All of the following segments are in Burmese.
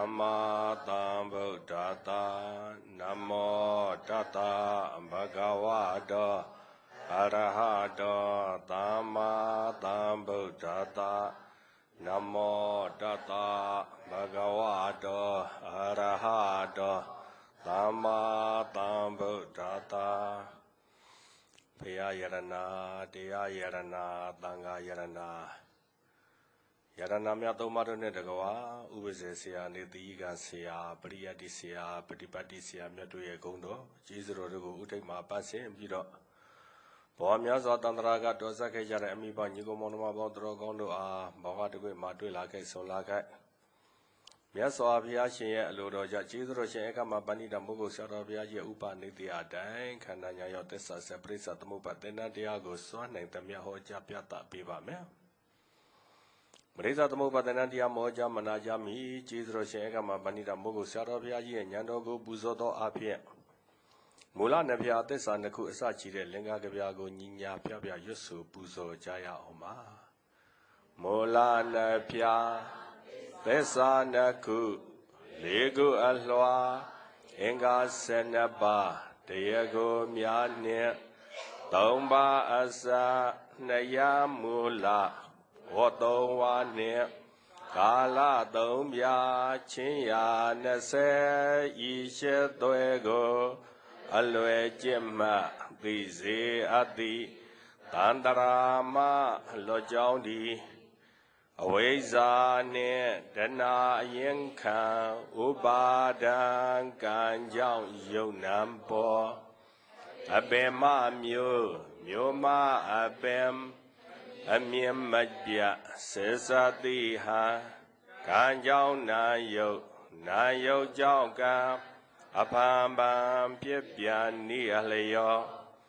Dhamma Sambuddhassa Namo Tassa Bhagavato Arahato Dhamma Sambuddhassa Namo Tassa Bhagavato Arahato Dhamma Sambuddhassa Paya Yarana Deya Yarana Tanga Yarana Yarana Myatomaro Nedagawa, Ubesesia, Nediga Sea, Priati Sea, Petipati Sea, Metuya Gondo, Jesus Rogo, Utema Passe, Biro. Boamiaza Tandraga, Dosaka Yara, Amiba, Nigomonoma, Drogondo, Bavatu, Matuela, Solaka. Miaso Aviashi, Ludoja, Jesus Roshaka, Mabanida Mugo, Saravia, Upa, Nidia, Dang, Canania, Tessa, Saprisa, Mupatena, Diago, Swan, and Tamia Hoja Piata, Piva Mea. Marisa Tamupatanandia Moja Manajami, Chizro Shega Mabanida Mogo Saravia, and Yandogo Buzodo Apia. Mula Navia, the Sanaku Sachi, Lenga Gaviago, Nina Pia Yusu, Buzo Jaya Oma. Mula Napia, Tesanaku, Lego Alloa, Enga Senaba, Diego Miane, Tomba Asa, Naya Mula. Oto wane kala domya chinya nase ishe doego alwe jemma bizi adi tandarama lojaundi aweza ne dana yenka ubadan kanjang yonampo abema myo ma abem Amim Madbia, Sesati Ha, Kanjao Nayo, Nayo Jauka, Apambam Pipia Nialeo,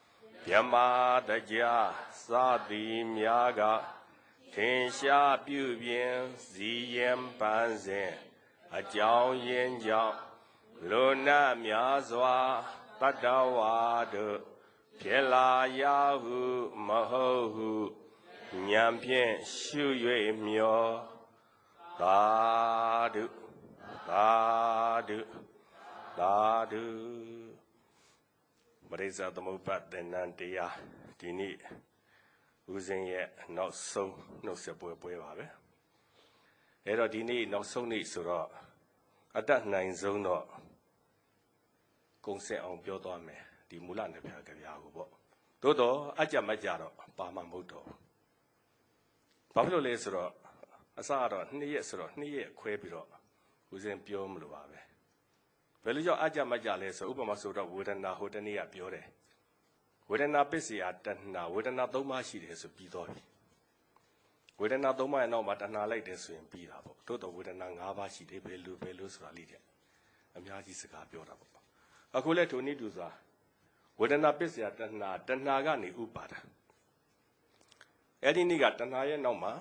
Yama Daja, Sadi Miaga, Tensha Pubien, Ziem Panzen, A Jiao Yen Jiao, Luna Miazwa, Tadawadu, Piela Yahu, Mahohu, Nyampian Shu Yue Myo Dadu Dadu Dadu Marisa Tamupat Denantia Dini Using yet not so no sepoe poevabe. Ero Dini not so neat sura at that nine zone no Gongse on Biodome, the Mulan de Pagayago. Dodo Ajamajaro, Pama Moto. Pablo Lesro, Asaro, Niesro, Nie Quebiro, who's in Piom Luave. Velio Aja Majales, Upamasura, Wooden Hodania Piore. Wooden Apisi at Dana, Wooden Adomashi is a Pidori. Wooden Adoma and Nomatana like this in Pidabo, Toto Wooden Navashi de Belu Belus Ralidia. Amiaji Sagapiorabo. A cooler to Niduza. Wooden Apisi at Dana, Danagani Upada. Edi niga Tanaya Noma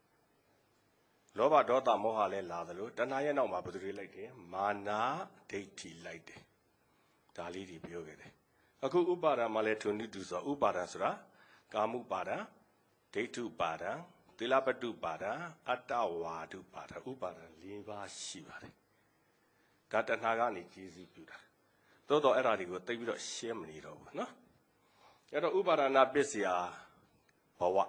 Loba Dota Mohale Ladalo, Tanaya Noma Budri like Mana Deiti like Dali di Biogede. Aku Ubara Maletu Nidusa Ubarasra, Kamu Bada, Deitu Bada, Tilapatu Bada, Atawadu Bada, Ubara Liva Shivare. Katanagani Jizi Buddha. Todo Eradigo, they will shame Nido, no? Yet Ubara Nabisia Bawa.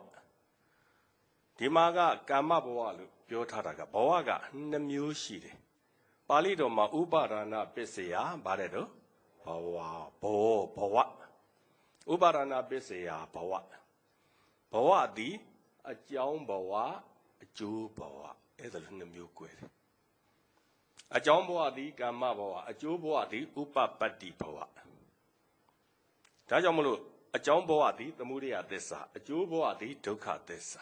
Dimaga Gama Boalu, Biotaraga, Boaga, Namushide. Palido ma Ubarana Besea, Baredo, Bawa, Boa. Ubarana Besea, Bawa. Bawa di, a John Bawa, a Jew Bawa, Ether Namuque. A John Boa di, Gama Boa, a Jew Boa di, Upa Patti Bawa. Tajamulu, a John Boa di, the Muria Dessa, a Jew Boa di, Toka Dessa.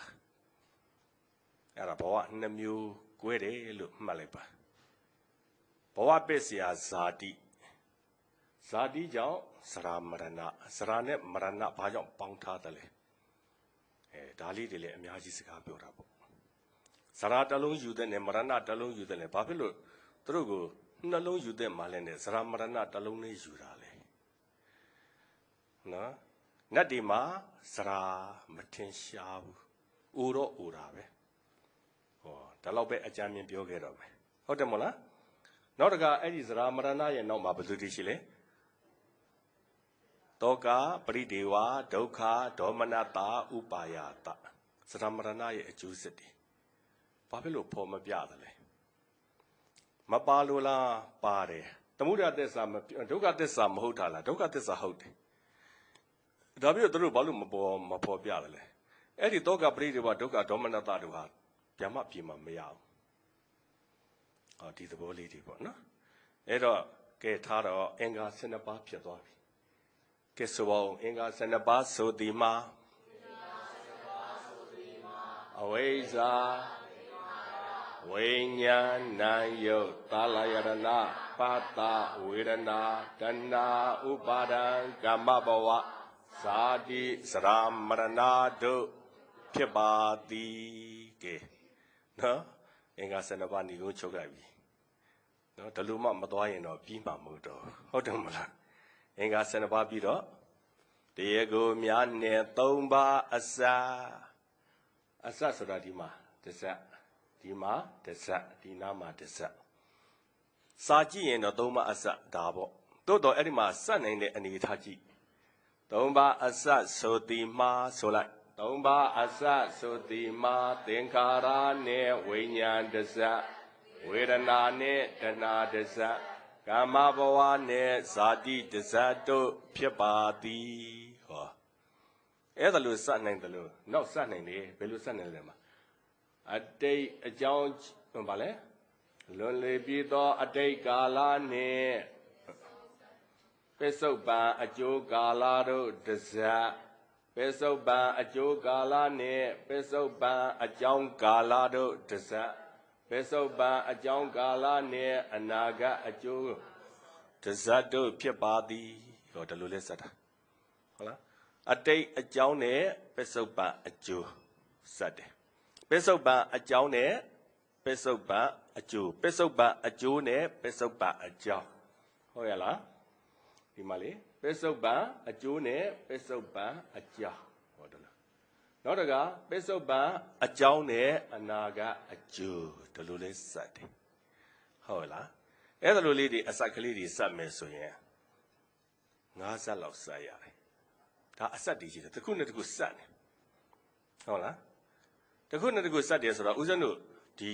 Araboa Namu Guere look Malepa. Boa Bessia Zadi Zadi Jao, Sara Marana, Sarane Marana Pajon Pongtatale. Dali de Miajisica Burabo. Sara Dalung Yuden and Marana Dalung Yuden and Papilo, Trugo, Nalung Yuden Malene, Sara Marana Dalung Jurale. No? Nadima, Sara Matin Shabu, Uro Urabe. Oh, the Lobe a Jamian Biogero. How the Mola? နောက်တကအဲ့ဒီဇရာမရဏရဲ့နောက်မှာဘယ်သူတည်ရှိလဲတောကပရိဒေဝဒုက္ခဒေါမနတာဥပါယတဇရာမရဏရဲ့အကျိုးဆက်တွေဘာဖြစ်လို့ဖော်မပြတယ်လဲမပါလို့လားပါတယ်သမုဒယသစ္စာဒုက္ခသစ္စာမဟုတ်တာလားဒုက္ခသစ္စာဟုတ်တယ်ဒါပြီးတော့သူတို့ဘာလို့မဖော်ပြတယ်လဲအဲ့ဒီတောကပရိဒေဝဒုက္ခဒေါမနတာတို့ဟာဗျမပြေမှာမရဘူးဟောဒီသဘောလေးတွေပေါ့နော်အဲ့တော့ကဲထားတော့အင်္ဂါ12ပါးဖြစ်သွားပြီကဲဆိုအောင်အင်္ဂါ12ပါးဆိုဒီမှာအဝိဇ္ဇာဝိညာဏယုတ်သာလယရဏပါတဝေဒနာတဏှာဥပါဒံကမ္မဘဝဇာတိစရာမရဏတို့ဖြစ်ပါသည်ကဲနော်အင်္ဂါ12ပါးညီကိုချုပ်လိုက်ပြီနော်ဒါလိုမှမသွားရင်တော့ပြီးမှမဟုတ်တော့ဟုတ်တယ်မလားအင်္ဂါ12ပါးပြီးတော့တရားကိုများနဲ့3ပါးအစဆိုတာဒီမှာတစ်စက်ဒီမှာတစ်စက်ဒီနားမှာတစ်စက်စာကြည့်ရင်တော့3ပါးအစဒါပေါ့တိုးတော့အဲ့ဒီမှာစက်နိုင်တဲ့အနေထားကြည့်3ပါးအစဆိုဒီမှာဆိုလိုက်3ပါးအစဆိုဒီမှာသင်္ခါရနဲ့ဝိညာဉ်တစ်စက်ဝေဒနာနဲ့တဏှာတစ်စက်ကာမဘဝနဲ့ဇာတိတစ်စက်တို့ဖြစ်ပါသည်ဟောအဲ့ဒါလို့စနိုင်တယ်လို့နောက်စနိုင်တယ်ဘယ်လိုစနိုင်လဲမှာအတိတ်အကြောင်းဗာလဲလွန်လေပြီးသောအတိတ်ကာလနှင့်ပိဿုပံအကျိုးကာလတို့တစ်စက်ပိဿုပံအကျိုးကာလနှင့်ပိဿုပံအကြောင်းကာလတို့တစ်စက်ပိဿုပံအကြောင်းကာလနှင့်အနာဂတ်အကျိုးတစ်စက်တို့ဖြစ်ပါသည်ဟောဒါလိုလဲစက်တာဟုတ်လားအတိတ်အကြောင်းနဲ့ပိဿုပံအကျိုးစက်တယ်ပိဿုပံအကြောင်းနဲ့ပိဿုပံအကျိုးပိဿုပံအကျိုးနဲ့ပိဿုပံအကြောင်းဟုတ်ရလားဒီမှာလေပိဿုပံအကျိုးနဲ့ပိဿုပံအကြောင်းဟောတယ်လားနောက်တကပိဿုပံအကြောင်းနဲ့အနာဂတ်အကျိုးဒီလိုလေးစက်တယ်ဟုတ်လားအဲ့ဒါလိုလေးတွေအစက်ကလေးတွေစက်မယ်ဆိုရင်9စက်လောက်စက်ရတယ်ဒါအစက်တွေရှိတယ်တစ်ခုနဲ့တစ်ခုစက်နေဟုတ်လားတစ်ခုနဲ့တစ်ခုစက်တယ်ဆိုတော့ဦးဇင်းတို့ဒီ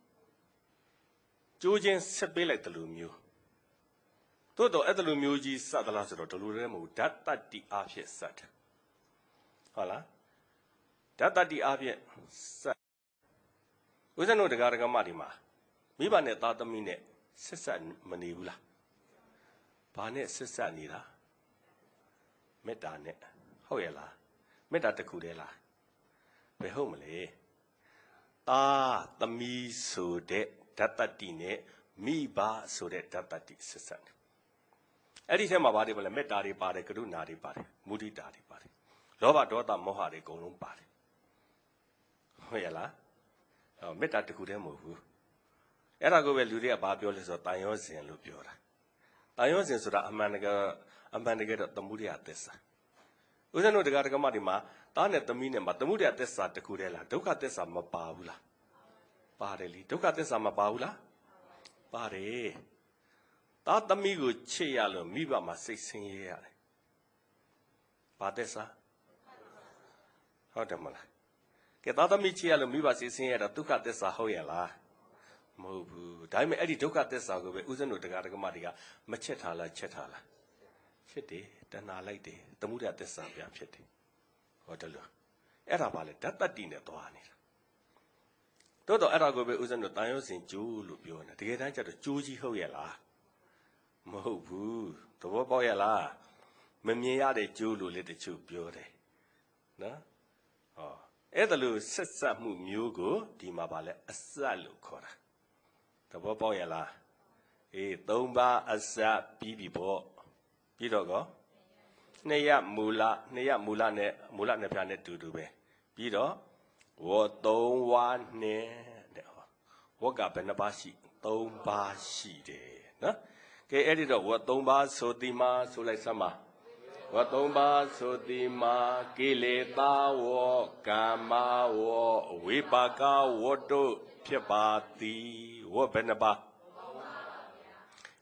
ကျိုးချင်းဆက်ပေးလိုက်တယ်လို့မျိုးတိုးတော့အဲ့ဒါလိုမျိုးကြီးစက်သလားဆိုတော့ဒီလိုလည်းမဟုတ်ဓာတ်တတ္တိအားဖြင့်စက်တယ်ဟုတ်လားဓာတ်တတ္တိအားဖြင့်စက်ဦးဇင်းတို့တရားဓမ္မတွေမှာမိဘနဲ့သားသမီးနဲ့ဆက်ဆက်မနေဘူးလားဘာနဲ့ဆက်ဆက်နေတာမေတ္တာနဲ့ဟုတ်ရဲ့လားမေတ္တာတစ်ခုတည်းလားဘယ်ဟုတ်မလဲသားသမီးဆိုတဲ့ဓာတ်တတ္တိနဲ့မိဘဆိုတဲ့ဓာတ်တတ္တိဆက်ဆက်တယ်အဲ့ဒီထဲမှာပါတယ်ဗလဲမေတ္တာတွေပါတယ်ကရုဏာတွေပါတယ်မုဒိတာတွေပါတယ်လောဘဒေါသမောဟတွေအကုန်လုံးပါတယ်ဟုတ်ရဲ့လားမေတ္တာတစ်ခုတည်းမဟုတ်ဘူးအဲ့ဒါကိုပဲလူတွေကဘာပြောလဲဆိုတော့တန်ရောစဉ်လို့ပြောတာတန်ရောစဉ်ဆိုတာအမှန်တကယ်တော့သမုဒယသစ္စာဦးဇင်းတို့တရားဓမ္မတွေမှာသားနဲ့သမီးနဲ့မှာသမုဒယသစ္စာတစ်ခုတည်းလားဒုက္ခသစ္စာမပါဘူးလားပါတယ်လေဒုက္ခသစ္စာမပါဘူးလားပါတယ်သားသမီးကိုချစ်ရလို့မိဘမှာစိတ်ဆင်းရဲရတယ်ဘာသစ္စာဟုတ်တယ်မလားကဲသားသမီးချစ်ရလို့မိဘစိတ်ဆင်းရဲတာဒုက္ခသစ္စာဟုတ်ရဲ့လားမဟုတ်ဘူးဒါပေမဲ့အဲ့ဒီဒုက္ခသစ္စာကိုပဲဦးဇင်းတို့တရားဓမ္မတွေကမချစ်ထားလားချစ်ထားလားချစ်တယ်တဏှာလိုက်တယ်သမုဒယသစ္စာပြန်ဖြစ်တယ်ဟောတယ်လို့အဲ့ဒါပါလေဓာတ်တတ္တိနဲ့သွားနေတာတိုးတော့အဲ့ဒါကိုပဲဦးဇင်းတို့တန်ရုံးစင်ကျိုးလို့ပြောနေတကယ်တမ်းကျတော့ကျိုးကြီးဟုတ်ရဲ့လားမဟုတ်ဘူးသဘောပေါက်ရဲ့လားမမြင်ရတဲ့ကျိုးလို့လေတချို့ပြောတယ်နော်ဟောအဲ့ဒါလို့ဆက်ဆက်မှုမျိုးကိုဒီမှာပါလဲအစလို့ခေါ်တာသဘောပေါက်ရဲ့လားအေး3ပါးအစပြီးပြီပေါ့ပြီးတော့ကောနှစ်ရမူလနဲ့နှစ်ဖြာနဲ့တူတူပဲပြီးတော့ဝ3ဝါနဲ့တဲ့ဝကဘယ်နှပါရှိ3ပါးရှိတယ်နော်ကဲအဲ့ဒီတော့ဝ3ပါးဆိုတိမာဆိုလိုက်စမ်းပါဝ3ပါးဆိုတိမာကိလေသာဝကာမဝဝိပါကဝတို့ဖြစ်ပါသည်ဝဘယ်နှပါ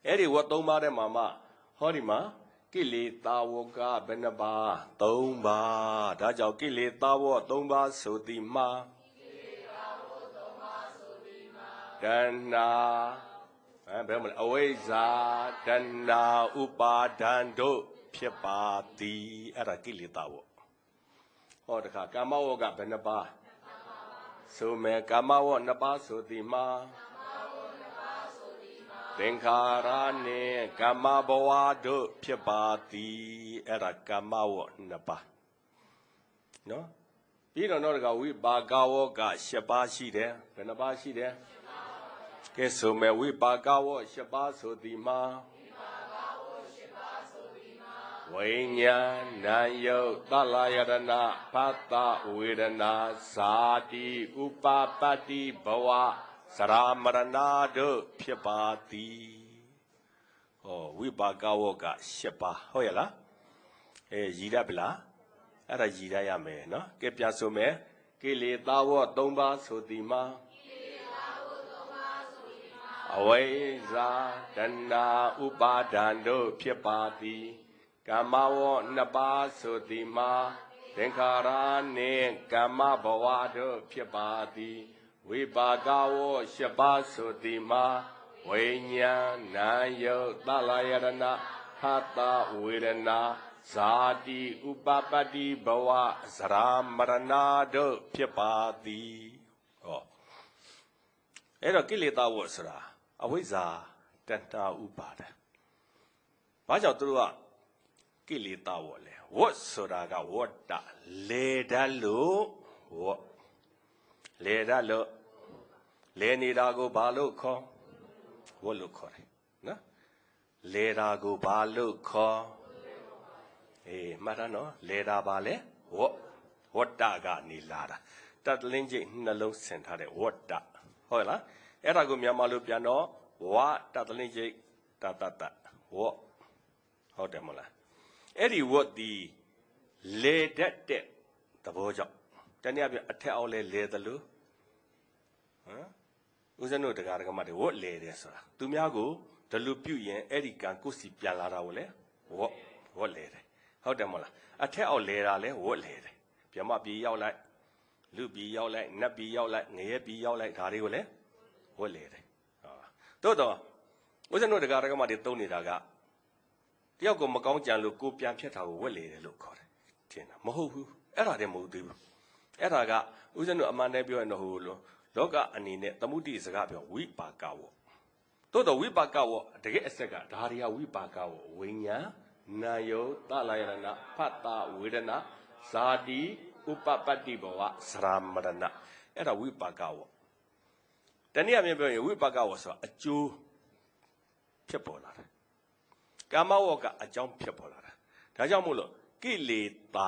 Eri what Doma de Mama, Horima, Kili Tawoka Benaba, Tomba, Dajo Kili Tawo, Tomba, Sodima, Dana, Aweza, Dana, Upa, Dando, Piepati, Era Kili Tawo. Horka, Kamawoga Benaba, so me Kamawo Naba, Sodima. Denkarane kama bawa do piabati era kama wo napa no piro no ga wi ba ga wo ga 7 ပါး ရှိတယ်ဘယ်နှပါးရှိတယ်ကဲဆိုမယ်ဝိပါကဝ7 ပါး ဆိုသည်မှာဝိညာဏနာယုတ်သလယရဏဖတ်တဝေဒနာဇာတိဥပပတ္တိဘဝစရာမရဏတို့ဖြစ်ပါသည်ဟောဝိပါကဝက7 ပါးဟုတ်ရလားရည်ရပြီလားအဲ့ဒါရည်ရရမယ်နော်ကဲပြန်ဆိုမယ်ကိလေသာဝ3 ပါးဆိုသည်မှာအဝိဇ္ဇာတဏှာဥပါဒံတို့ဖြစ်ပါသည်ကာမဝ2 ပါးဆိုသည်မှာသင်္ခါရနှင့်ကာမဘဝတို့ဖြစ်ပါသည်ဝိပါကဝ7 ပါးဆိုသည်မှာဝိညာဏနာယုတ်သလယရဏဟတဝေဒနာဇာတိဥပပတ္တိဘဝစရာမရဏတို့ဖြစ်ပါသည်ဟောအဲ့တော့ကိလေသာဝဆိုတာအဝိဇ္ဇာတဏှာဥပါဒံဘာကြောင့်သူတို့ကကိလေသာဝလဲဝတ်ဆိုတာကဝတ္တလေတတ်လို့ဝတ်လေတတ်လို့လေနေတာကိုဘာလို့ခေါ်ဝတ်လို့ခေါ်တယ်နော်လေတာကိုဘာလို့ခေါ်မှတ်တာနော်လေတာဘာလဲဝတ္တကနေလာတာတတ်လင်းကျိတ်နှလုံးဆင်ထားတဲ့ဝတ္တဟုတ်လားအဲ့ဒါကိုမြန်မာလိုပြန်တော့ဝတတ်လင်းကျိတ်တတတဝဟုတ်တယ်မလားအဲ့ဒီဝတ်ဒီလေတတ်တဲ့သဘောကြောင့်တနည်းအားဖြင့်အထက်အောက်လဲလေတယ်လို့ဦးဇင်းတို့တရားဓမ္မတွေဝတ်လေတယ်ဆိုတာသူများကိုဒလူပြုရင်အဲ့ဒီကံကိုစီပြန်လာတာကိုလေဝတ်လေတယ်ဟုတ်တယ်မလားအထက်အောက်လေတာလဲဝတ်လေတယ်ဗြဟ္မပြည်ရောက်လိုက်လူပြည်ရောက်လိုက်နတ်ပြည်ရောက်လိုက်ငရဲပြည်ရောက်လိုက်ဒါတွေကိုလေဝတ်လေတယ်ဟုတ်တော့ဦးဇင်းတို့တရားဓမ္မတွေသုံးနေတာကတယောက်ကိုမကောင်းကြံလို့ကိုပြန်ဖြတ်တာကိုဝတ်လေတယ်လို့ခေါ်တယ်ထင်တာမဟုတ်ဘူးအဲ့ဒါတည်းမဟုတ်သေးဘူးအဲ့ဒါကဦးဇင်းတို့အမှန်တည်းပြောရင်တော့ဟိုလောကအနေနဲ့သမုဒိစကားပြောဝိပါကဝတော့ဝိပါကဝတကယ်အဆက်ကဒါတွေကဝိပါကဝဝိညာနာယုတ်သလယရဏဖတ်တဝေဒနာဇာတိဥပပတ္တိဘဝစရာမရဏအဲ့ဒါဝိပါကဝတနည်းအားဖြင့်ပြောရင်ဝိပါကဝဆိုတာအကျိုးဖြစ်ပေါ်လာတယ်ကာမဝကအကြောင်းဖြစ်ပေါ်လာတာဒါကြောင့်မို့လို့ကိလေသာ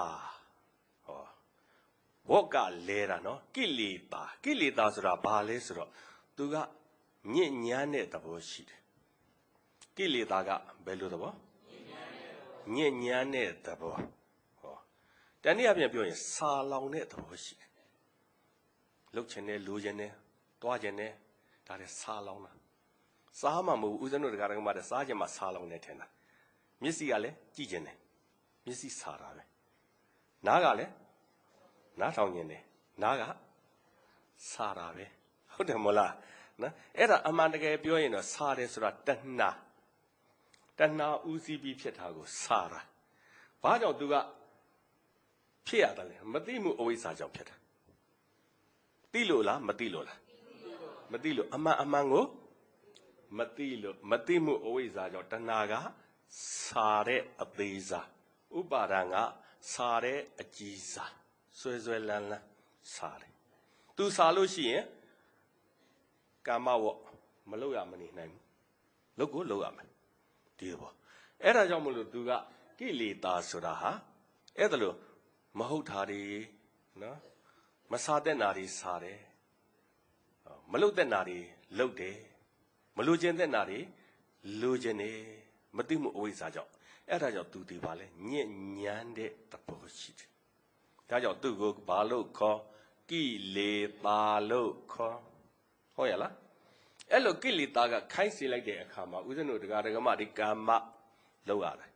ဝကလဲတာနော်ကိလေသာဆိုတာဘာလဲဆိုတော့သူကညစ်ညမ်းတဲ့သဘောရှိတယ်ကိလေသာကဘယ်လိုသဘောညစ်ညမ်းတဲ့သဘောဟောတနည်းအားဖြင့်ပြောရင်စာလောင်တဲ့သဘောရှိတယ်လှုပ်ချင်တယ်လိုချင်တယ်တွားချင်တယ်ဒါလည်းစာလောင်တာစားမှမဟုတ်ဦးဇင်းတို့တရားဓမ္မတွေစားချင်မှစားလောင်နေထင်တာမျက်စိကလည်းကြည့်ချင်တယ်မျက်စိစားတာပဲနားကလည်းနားထောင်ကျင်တယ်နားကစားတာပဲဟုတ်တယ်မလားနော်အဲ့ဒါအမှန်တကယ်ပြောရင်တော့စားတယ်ဆိုတာတဏှာဦးစီးပြီးဖြစ်တာကိုစားတာဘာကြောင့်သူကဖြစ်ရတယ်လဲမသိမှုအဝိဇ္ဇာကြောင့်ဖြစ်တာသိလို့လားမသိလို့လားမသိလို့အမှန်ကိုမသိမှုအဝိဇ္ဇာကြောင့်တဏှာကစားတဲ့အသေးစားဥပါဒံကစားတဲ့အကြီးစားဆွဲလန်းစားတယ်သူစားလို့ရှိရင်ကာမဝမလုပ်ရမနေနိုင်ဘူးလုပ်ကိုလုပ်ရမယ်ဒီဘောအဲ့ဒါကြောင့်မလို့သူကကိလေသာဆိုတာဟာအဲ့ဒါလို့မဟုတ်တာတွေနော်မစားတဲ့နာတွေစားတယ်မလုပ်တဲ့နာတွေလုပ်တယ်မလိုချင်တဲ့နာတွေလိုချင်တယ်မသိမှုအဝိဇ္ဇာကြောင့်အဲ့ဒါကြောင့်သူဒီပါလဲညစ်ညမ်းတဲ့သဘောရှိတယ်ဒါကြောင့်သူ့ကိုဘာလို့ခေါ်ကိလေသာလို့ခေါ်ဟုတ်ရလားအဲ့လိုကိလေသာကခိုင်းစေလိုက်တဲ့အခါမှာဦးဇင်းတို့တရားဓမ္မဒီကာမလောက်ရတယ်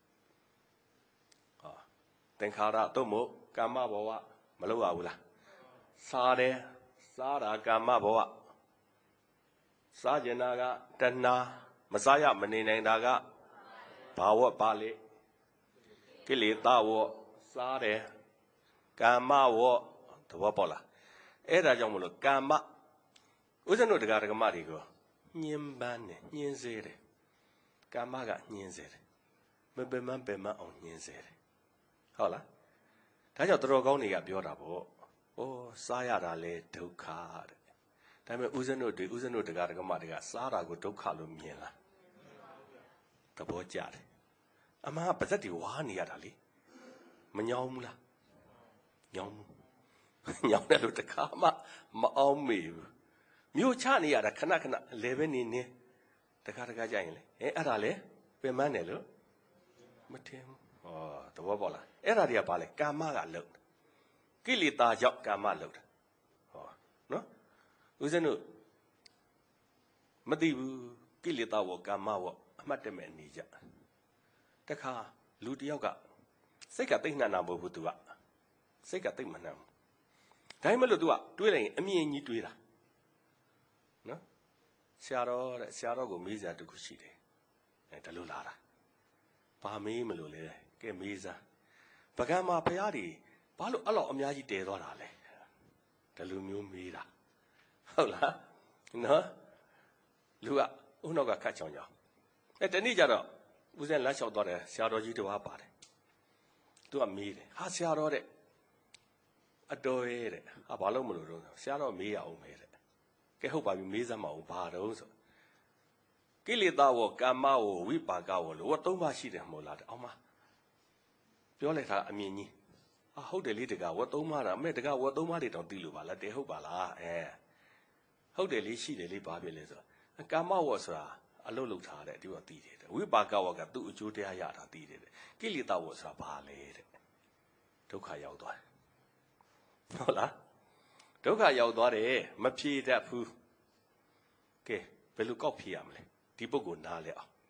သင်္ခါရသို့မဟုတ်ကာမဘဝမလောက်ရဘူးလားစားတယ်စားတာကာမဘဝစားကျင်တာကတဏှာမစားရမနေနိုင်တာကဘာဝပါလေကိလေသာဝစားတယ်ကာမဝသဘောပေါက်လားအဲ့ဒါကြောင့်မလို့ကာမဦးဇင်းတို့တရားဓမ္မတွေကိုညှင်းပန်းတယ်ညှင်းစေတယ်ကာမကညှင်းစေတယ်မပင်မပင်မအောင်ညှင်းစေတယ်ဟုတ်လားဒါကြောင့်တော်ကောင်းတွေကပြောတာပေါ့ဩစားရတာလေဒုက္ခတဲ့ဒါပေမဲ့ဦးဇင်းတို့တရားဓမ္မတွေကစားတာကိုဒုက္ခလို့မြင်လားသဘောကျတယ်အမှန်ကပါဇက်တွေဝါနေရတာလေမညောင်းဘူးလားညောင်းတယ်လို့တခါမှမအောင်မေဘူးမြို့ချနေရတာခဏခဏလဲပဲနေတခါကြရင်လေအဲ့ဒါလေပင်မတယ်လို့မထင်ဘူးသဘောပေါက်လားအဲ့ဒါတွေကဘာလဲကာမကလုံကိလေသာကြောင့်ကာမလုံတာနော်ဦးဇင်းတို့မသိဘူးကိလေသာဝကာမဝအမှတ်တမဲ့နေကြတခါလူတယောက်ကစိတ်ကတိတ်နှံ့တာမဟုတ်ဘူး तू ကစိတ်ကတိတ်မနှံ့ဘူးဒါမှမဟုတ် तू ကတွေးလိုက်ရင်အမြင်ကြီးတွေးတာနော်ဆရာတော်ကိုမေးစရာတခုရှိတယ်ဒါလို့လာတာဘာမေးမလို့လဲကဲမေးစားပကံမှာဖရားတွေဘာလို့အဲ့လောက်အများကြီးတည်သွားတာလဲဒါလူမျိုးမေးတာဟုတ်လားနော်လူကဦးနောက်ကခတ်ချောင်းချောင်းတနေ့ကျတော့ဦးဇင်းလမ်းလျှောက်သွားတယ်ဆရာတော်ကြီးတစ်ပါးပါတယ်သူကမေးတယ်ဟာဆရာတော်တဲ့အတော်ရဲ့တဲ့ဟာဘာလို့မလို့တော့ဆရာတော်မေးရအောင်မေးတဲ့ကဲဟုတ်ပါပြီမေးစမ်းမအောင်ဘာတော့ဆိုကိလေသာဝကာမဝဝိပါကဝလို့သုံးပါးရှိတယ်မဟုတ်လားအောင်မပြောလိုက်တာအမြင်ကြီးဟုတ်တယ်လေတကဝသုံးပါးတာအမေတကဝသုံးပါးတွေတောင်သိလို့ပါလားတဲဟုတ်ပါလားဟုတ်တယ်လေရှိတယ်လေဘာဖြစ်လဲဆိုတော့ကာမဝဆိုတာအလုတ်လုထားတဲ့ဒီကသိတယ်ဝိပါကဝကသူ့အကျိုးတရားရတာသိတယ်ကိလေသာဝဆိုတာဘာလဲတဲ့ဒုက္ခရောက်သွားတယ်ဟုတ်လားဒုက္ခရောက်သွားတယ်မဖြေတတ်ဘူးကဲဘယ်လိုကောက်ဖြေရမလဲဒီပုဂ္ဂိုလ်နားလဲ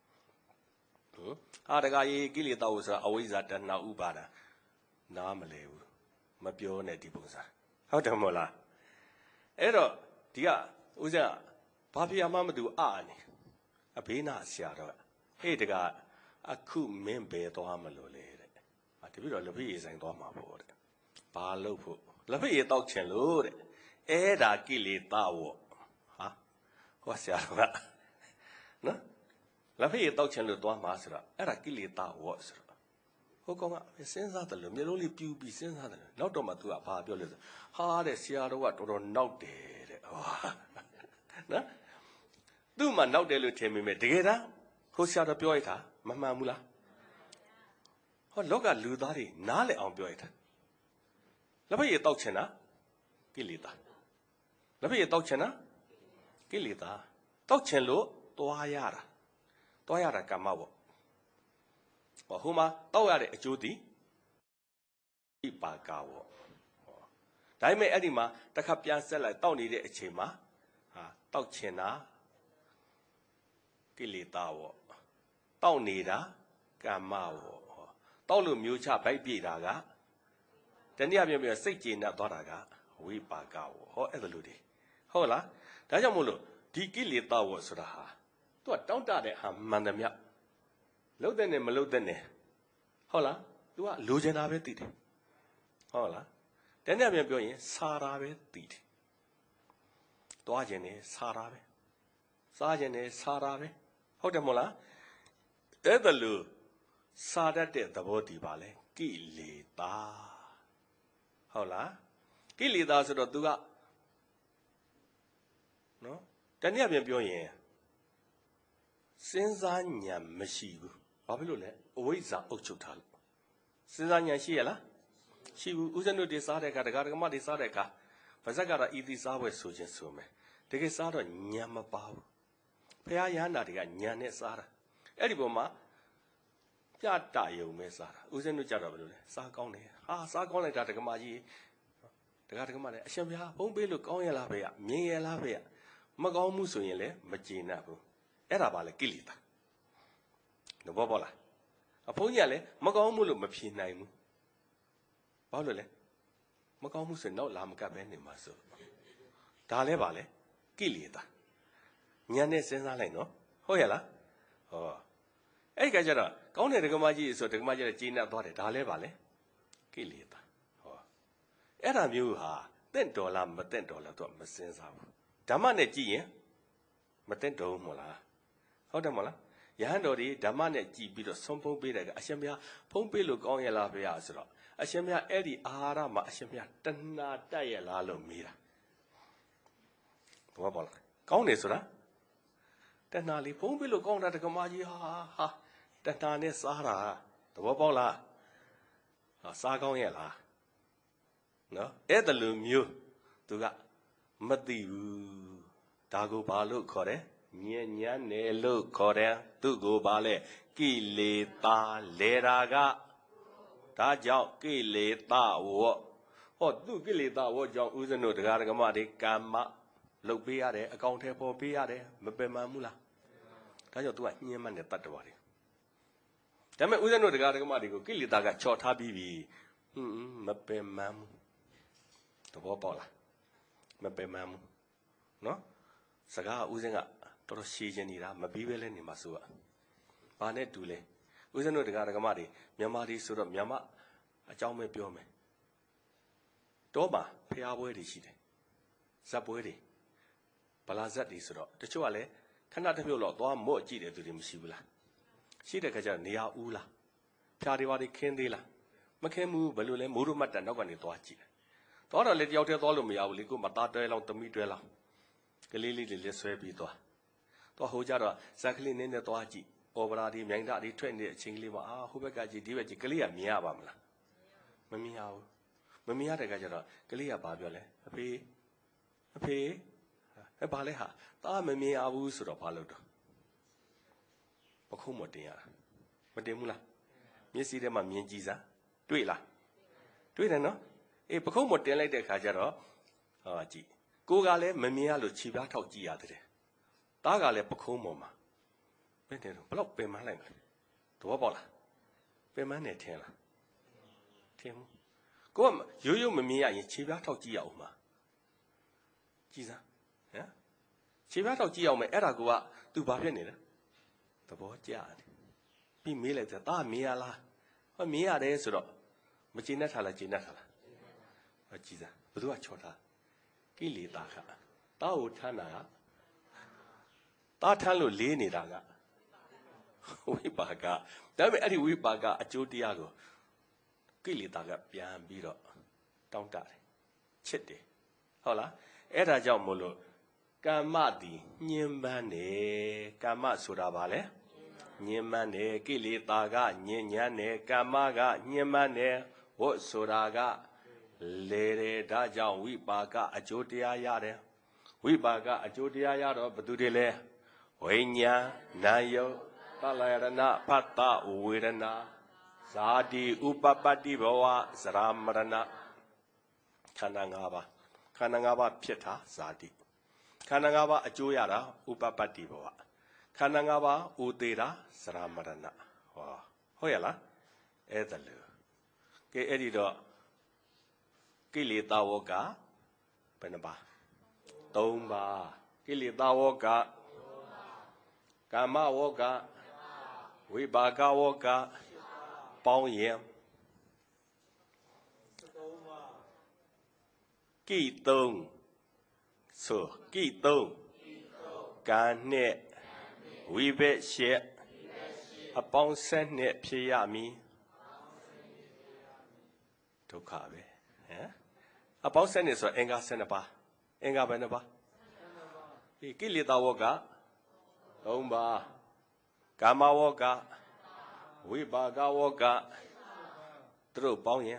အောင်တခါကြီးကိလေသာဝဆိုတာအဝိဇ္ဇာတဏှာဥပါဒာနားမလဲဘူးမပြောနဲ့ဒီပုံစံဟုတ်တယ်မို့လားအဲ့တော့ဒီကဦးဇင်းဘာဖြေရမှမသိအာနေအဘေးနာဆရာတော့ဟေ့တကအခုမင်းဘယ်သွားမလို့လဲတဲ့တပည့်တော်လက်ဖက်ရည်ဆိုင်သွားမှာပေါ့တဲ့ဘာလို့ဖို့လက်ဖက်ရည်တောက်ချင်လို့တဲ့အဲ့ဒါကိလေသာဝဟောဆရာတော်ကနော်လက်ဖက်ရည်တောက်ချင်လို့သွားမှာဆိုတော့အဲ့ဒါကိလေသာဝဆိုတော့ဟိုကောင်ကစဉ်းစားတယ်လို့မျိုးလုံးလေးပြူပြီးစဉ်းစားတယ်နောက်တော့မှ तू ကဘာပြောလဲဆိုဟာတဲ့ဆရာတော်ကတော်တော်နောက်တယ်တဲ့ဟောနော်သူ့မှာနောက်တယ်လို့ထင်မိမယ်တကယ်တမ်းဟိုဆရာတော်ပြောရတာမမှန်ဘူးလားဟောလောကလူသားတွေနားလည်အောင်ပြောရတာလက်ဖက်ရည်တောက်ချင်တာကိလေသာလက်ဖက်ရည်တောက်ချင်တာကိလေသာတောက်ချင်လို့သွားရတာကာမပေါ့ဟိုမှာတောက်ရတဲ့အကျိုးသည်ဝိပါကပေါ့ဒါပေမဲ့အဲ့ဒီမှာတစ်ခါပြန်ဆက်လိုက်တောက်နေတဲ့အချိန်မှာတောက်ချင်တာကိလေသာပေါ့တောက်နေတာကာမပေါ့တောက်လို့မျိုးချဗိုက်ပြေတာကတနည်းအားဖြင့်စိတ်ကျေနပ်သွားတာကဝိပါကပေါ့ဟောအဲ့လိုတွေဟုတ်လားဒါကြောင့်မို့လို့ဒီကိလေသာပေါ့ဆိုတာဟာသူကတောင့်တတဲ့ဟာမှန်တယ်မြတ်လှုပ်တဲ့နဲ့မလှုပ်တဲ့နဲ့ဟုတ်လားသူကလိုချင်တာပဲသိတယ်ဟုတ်လားတနည်းအားဖြင့်ပြောရင်စာတာပဲသိတယ်သွားခြင်းနဲ့စာတာပဲစားခြင်းနဲ့စာတာပဲဟုတ်တယ်မဟုတ်လားအဲ့ဒါလို့စာတတ်တဲ့သဘောတည်ပါလေကိလေသာဟုတ်လားကိလေသာဆိုတော့ तू ကနော်တနည်းအားဖြင့်ပြောရင်စဉ်းစားဉာဏ်မရှိဘူးဘာဖြစ်လို့လဲအဝိဇ္ဇာအုပ်ချုပ်ထားလို့စဉ်းစားဉာဏ်ရှိရလားရှိဘူးဥစ္စာတို့တွေစားတဲ့အခါဒကာဒကမတွေစားတဲ့အခါဗဇက်ကတော့ဤသည့်စားပွဲဆိုခြင်းဆိုမယ်တကယ်စားတော့ဉာဏ်မပါဘူးဖះရဟန္တာတွေကဉာဏ်နဲ့စားတာအဲ့ဒီပုံမှာပြတယုံပဲစားတာဥစ္စာတို့ကြတော့ဘယ်လိုလဲစားကောင်းတယ်စားကောင်းလိုက်တာဒကမကြီးဒကာဒကမတွေအရှင်ဘုရားဘုံပေးလို့ကောင်းရလားဖေရမြင်ရလားဖေရမကောင်းမှုဆိုရင်လည်းမကျေနပ်ဘူးအဲ့ဒါပါလေကိလေသာသဘောပေါက်လားအဖိုးကြီးကလည်းမကောင်းမှုလို့မဖြေနိုင်ဘူးဘာလို့လဲမကောင်းမှုဆိုရင်တော့လာမကပ်ပဲနေမှာဆိုဒါလည်းပါလေကိလေသာဉာဏ်နဲ့စဉ်းစားလိုက်နော်ဟုတ်ရဲ့လားဟောအဲ့ဒီကကြတော့ကောင်းတဲ့ဒကမကြီးဆိုဒကမကြီးကကျေနပ်သွားတယ်ဒါလည်းပါလေကိလေသာဟောအဲ့ဒါမျိုးဟာတင့်တော်လားမတင့်တော်လားတော့မစဉ်းစားဘူးဓမ္မနဲ့ကြည့်ရင်မတင့်တော်ဘူးမဟုတ်လားဟုတ်တယ်မဟုတ်လားယဟန်တော်ဒီဓမ္မနဲ့ကြည်ပြီးတော့ဆုံးဖုံးပေးတယ်ကအရှင်ဘုရားဖုံးပေးလို့ကောင်းရလားဘုရားဆိုတော့အရှင်ဘုရားအဲ့ဒီအာဟာရမှာအရှင်ဘုရားတဏှာတက်ရလားလို့မေးတာသဘောပေါက်လားကောင်းတယ်ဆိုတာတဏှာလေးဖုံးပေးလို့ကောင်းတာတက္ကမကြီးဟာတဏှာနဲ့စားတာသဘောပေါက်လားစားကောင်းရလားနော်အဲ့ဒါလိုမျိုးသူကမသိဘူးဒါကိုဘာလို့ခေါ်တယ်ညဉ့်ညမ်းတယ်လို့ခေါ်တယ်သူ့ကိုဘာလဲကိလေသာလေတာကဒါကြောင့်ကိလေသာဝေါ်ဟောသူကိလေသာဝေါ်ကြောင့်ဥစ္စနုတရားဓမ္မတွေကာမလုပ်ပေးရတယ်အကောင်ထဲပေါ်ပေးရတယ်မပင်ပန်းဘူးလားဒါကြောင့် तू ကညှင်းမှန်းတဲ့တတ္တဝါတွေဒါပေမဲ့ဥစ္စနုတရားဓမ္မတွေကိုကိလေသာကချော်ထားပြီးပြီမပင်ပန်းဘူးသဘောပေါက်လားမပင်ပန်းဘူးနော်စကားဥစဉ်ကတော်တော်ရှည်ခြင်းနေတာမပြီးပဲလဲနေမှာဆိုอ่ะဘာနဲ့တူလဲဥစဉ်တို့တရားဓမ္မတွေမြန်မာတွေဆိုတော့မြန်မာအကြောင်းပဲပြောမယ်တော့မှာဖျားပွဲတွေရှိတယ်ဇက်ပွဲတွေဗလာဇက်တွေဆိုတော့တချို့ကလည်းခဏတစ်ပြုတ်တော့သွားမော့ကြည့်တယ်သူတွေမရှိဘူးလားရှိတဲ့ခါကျနေရာဦးလားဖျားတွေပါတွေခင်းသေးလားမခင်းဘူးဘယ်လိုလဲမိုးတို့မတ်တန်နောက်ကနေသွားကြည့်တယ်သွားတော့လေတယောက်တည်းသွားလို့မရဘူးလေကိုမသားတွဲလောက်သမီးတွဲလောက်ကလေးလေးတွေလက်ဆွဲပြီးသွားဟိုကြတော့ဇက်ကလေးနင်းနဲ့သွားကြည့်အော်ဗရာဒီမြိုင်တာဒီထွက်နေတဲ့အချိန်ကလေးမှာဟိုဘက်ကကြည့်ဒီဘက်ကြည့်ကလေးကမြင်ရပါမလားမမြင်ရဘူးမမြင်ရတဲ့ကကြတော့ကလေးကဘာပြောလဲအဖေဘာလဲဟာတာမမြင်ရဘူးဆိုတော့ဘာလို့တော့ပခုံးမတင်ရတာမတင်ဘူးလားမျက်စိထဲမှာမြင်ကြည့်စားတွေ့လားတွေ့တယ်နော်ပခုံးမတင်လိုက်တဲ့ခါကျတော့ကြည့်ကိုကလည်းမမြင်ရလို့ခြေပြားထောက်ကြည့်ရတယ်တားကလည်းပခုံးပေါ်မှာဘယ်နဲ့တော့ဘလောက်ပင်မလိုက်မလဲသဘောပေါက်လားပင်မနဲ့ထင်လားထင်ဘူးကိုကရိုးရိုးမမြင်ရရင်ခြေပြားထောက်ကြည့်ရအောင်မှာကြည့်စမ်းဟမ်ခြေပြားထောက်ကြည့်ရအောင်မယ်အဲ့ဒါက तू ဘာဖြစ်နေလဲသဘောကျတယ်ပြီးမေးလိုက်တာမြင်ရလားဟောမြင်ရတယ်ဆိုတော့မကျေနပ်ထားလားကျေနပ်ထားလားကြည့်စမ်းဘယ်သူကချော်ထားကိလေသာကတာကိုထမ်းတာကတာထမ်းလို့လေးနေတာကဝိပါကဒါပေမဲ့အဲ့ဒီဝိပါကအကျိုးတရားကိုကိလေသာကပြန်ပြီးတော့တောင်းတတယ်ချစ်တယ်ဟုတ်လားအဲ့ဒါကြောင့်မို့လို့ကမ္မတီညှဉ်းပန်းတယ်ကမ္မဆိုတာဘာလဲညှဉ်းပန်းတယ်ကိလေသာကညဉ့်ညမ်းတယ်ကမ္မကညှဉ်းပန်းတယ်ဝတ်ဆိုတာကလေတယ်ဒါကြောင့်ဝိပါကအကျိုးတရားရတယ်ဝိပါကအကျိုးတရားရတော့ဘယ်သူတွေလဲဝိညာဉ်နာယုတ်သလယရဏဖတ်တဝေဒနာဇာတိဥပပတ္တိဘဝဇရာမရဏခန္ဓာ၅ပါးခန္ဓာ၅ပါးဖြစ်တာဇာတိခန္ဓာ၅ပါးအကျိုးရတာဥပပတ္တိဘဝခန္ဓာ၅ပါးဥသေးတာဇရာမရဏဟုတ်ရလားအဲ့ဒါလို့ကဲအဲ့ဒီတော့ကိလေသာဝကဘယ်နှပါ၃ပါးကိလေသာဝကကာမဝကဝိပါကဝကပေါင်းရင်ကိသုံးဆိုကိသုံးကာနဲ့ဝိဘက်ရှက်အပေါင်းဆက်နဲ့ဖြစ်ရမည်ဒုက္ခပဲဟမ်အပေါင်းဆက်နဲ့ဆိုအင်္ဂါ12ပါးအင်္ဂါဘယ်နှပါးဒီကိလေသာဝက3ပါးကာမဝကဝိပါကဝကသူတို့ပေါင်းရင်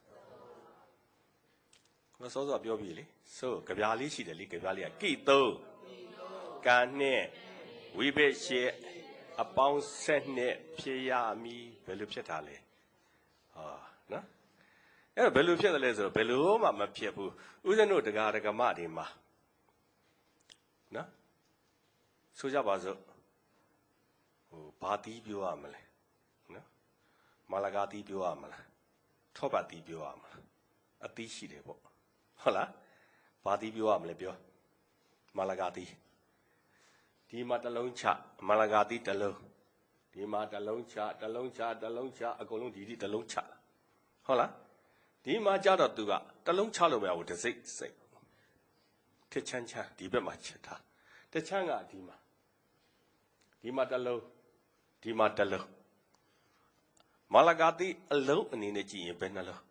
မစောစောပြောပြီလေဆိုကြပြားလေးရှိတယ်လေကြပြားလေးကကိသုံးကာနဲ့ဝိဘက်ရှက်အပေါင်းဆက်နဲ့ဖြစ်ရမည်ဘယ်လိုဖြစ်တာလဲနော်အဲ့တော့ဘယ်လိုဖြစ်တယ်လဲဆိုတော့ဘယ်လိုမှမဖြစ်ဘူးဥစဉ်တို့တရားဓမ္မတွေမှာနော်ဆိုကြပါစို့ဘာတီးပြောရမလဲနော်မာလကာတီးပြောရမလားထောပတ်တီးပြောရမလားအသီးရှိတယ်ပေါ့ဟုတ်လားဘာတီးပြောရမလဲပြောမာလကာတီးဒီမှာတစ်လုံးချမာလကာတီးတစ်လုံးဒီမှာတစ်လုံးချအကုန်လုံးဒီတစ်လုံးချဟုတ်လားဒီမှာကြတော့သူကတစ်လုံးချလို့မရဘူးတစ်စိတ်ထစ်ချမ်းဒီဘက်မှာချက်ထားတစ်ချမ်းကဒီမှာတစ်လုံးဒီမှာတစ်လုံးမာလကာတီအလုံးအနေနဲ့ကြည့်ရင်ဘယ်နှလုံး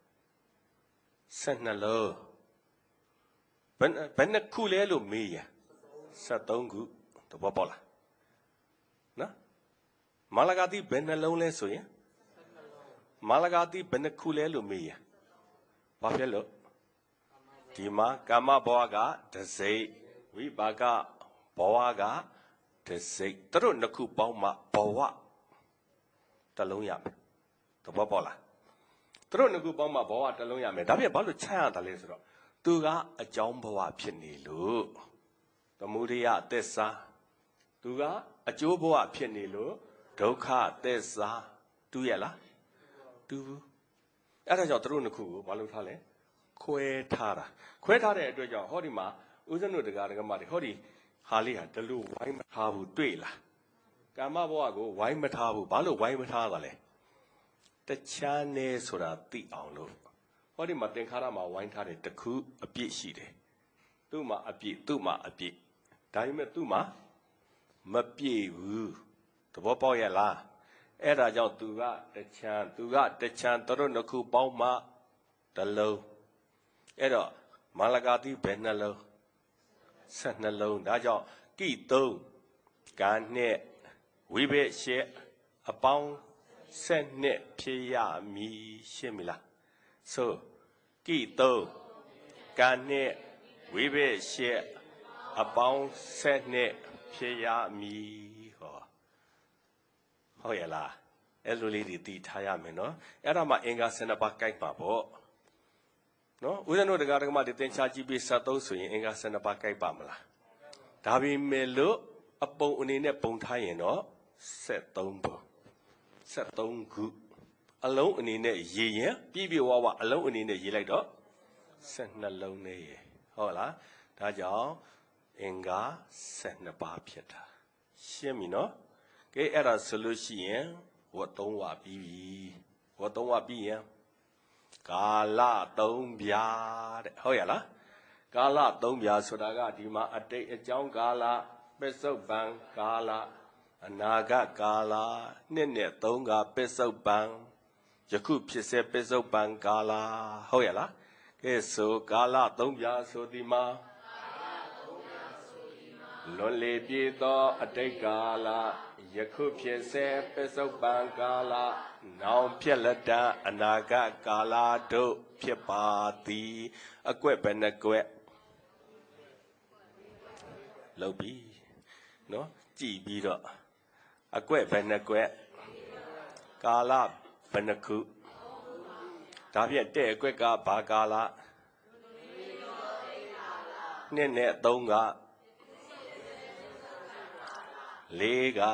12လုံးဘယ်နှခုလဲလို့မေးရ73ခုသဘောပေါက်လားနော်မာလကာတီဘယ်နှလုံးလဲဆိုရင်မာလကာတီဘယ်နှခုလဲလို့မေးရဘာဖြစ်လို့ဒီမှာကာမဘဝကတစ်စိတ်ဝိပါကဘဝကတစ်စိတ်သူတို့နှစ်ခုပေါင်းမှဘဝတစ်လုံးရမယ်သဘောပေါက်လားသူတို့နှစ်ခုပေါင်းမှဘဝတစ်လုံးရမယ်ဒါပြဘာလို့ချမ်းရတာလဲဆိုတော့သူကအကြောင်းဘဝဖြစ်နေလို့သမုဒယသစ္စာသူကအကျိုးဘဝဖြစ်နေလို့ဒုက္ခသစ္စာတူရလားတူဘူးအဲ့ဒါကြောင့်သူတို့နှစ်ခုကိုဘာလို့ထားလဲခွဲထားတဲ့အတွက်ကြောင့်ဟောဒီမှာဦးဇင်းတို့တရားဓမ္မတွေဟောဒီဟာလေးဟာဒီလိုဝိုင်းမထားဘူးတွေ့လားကာမဘဝကိုဝိုင်းမထားဘူးဘာလို့ဝိုင်းမထားတာလဲတခြားနေဆိုတာသိအောင်လို့ဟောဒီမှာသင်္ခါရမှာဝိုင်းထားတဲ့တစ်ခုအပြည့်ရှိတယ်သူ့မှာအပြည့်ဒါပေမဲ့သူ့မှာမပြည့်ဘူးသဘောပေါက်ရဲ့လားအဲ့ဒါကြောင့်သူကတခြားသူတို့နှစ်ခုပေါင်းမှတစ်လုံးအဲ့တော့မာလကာတိဘယ်နှလုံး12လုံးဒါကြောင့်ကိ3ကာနဲ့ဝိဘိရှေအပေါင်း12ဖြစ်ရမည်ရှင်းပြီလားဆိုကိ3ကာနဲ့ဝိဘိရှေအပေါင်း12ဖြစ်ရမည်ဟုတ်ရဲ့လားအဲ့လိုလေးတွေသိထားရမယ်နော်အဲ့ဒါမှအင်္ဂါ12ပါးကြိုက်ပါပေါ့နော်ဦးဇင်းတို့တရားဓမ္မတွေသင်္ချာကြည့်ပြီး73ဆိုရင်အင်္ဂါ12ပါးကြိုက်ပါမလားဒါပေမဲ့လို့အပုံအနေနဲ့ပုံထားရင်တော့73ပုံ73ခုအလုံးအနေနဲ့ရေးရင်ပြည့်ပြည့်ဝဝအလုံးအနေနဲ့ရေးလိုက်တော့12လုံးနဲ့ရဟုတ်လားဒါကြောင့်အင်္ဂါ12ပါးဖြစ်တာရှင်းပြီနော်ကဲအဲ့ဒါဆိုလို့ရှိရင်ဝတ်3ဝပြီးပြီဝတ်3ဝပြီးရင်ကာလ3ပြားတဲ့ဟုတ်ရလားကာလ3ပြားဆိုတာကဒီမှာအတိတ်အကြောင်းကာလပစ္စုပန်ကာလအနာဂတ်ကာလနှစ်နဲ့3ကပစ္စုပန်ယခုဖြစ်စေပစ္စုပန်ကာလဟုတ်ရလားကဲဆိုကာလ3ပြားဆိုဒီမှာလွန်လေပြေသောအတိတ်ကာလယခုဖြစ်စေပစ္စုပန်ကာလနောင်ဖြစ်လက်တအနာဂတ်ကာလတို့ဖြစ်ပါသည်အကွက်ဘယ်နှကွက်လုပ်ပြီနော်ကြည်ပြီးတော့အကွက်ဘယ်နှကွက်ကာလဘယ်နှခုဒါဖြင့်တဲ့အကွက်ကဘာကာလနှစ်နဲ့3က4က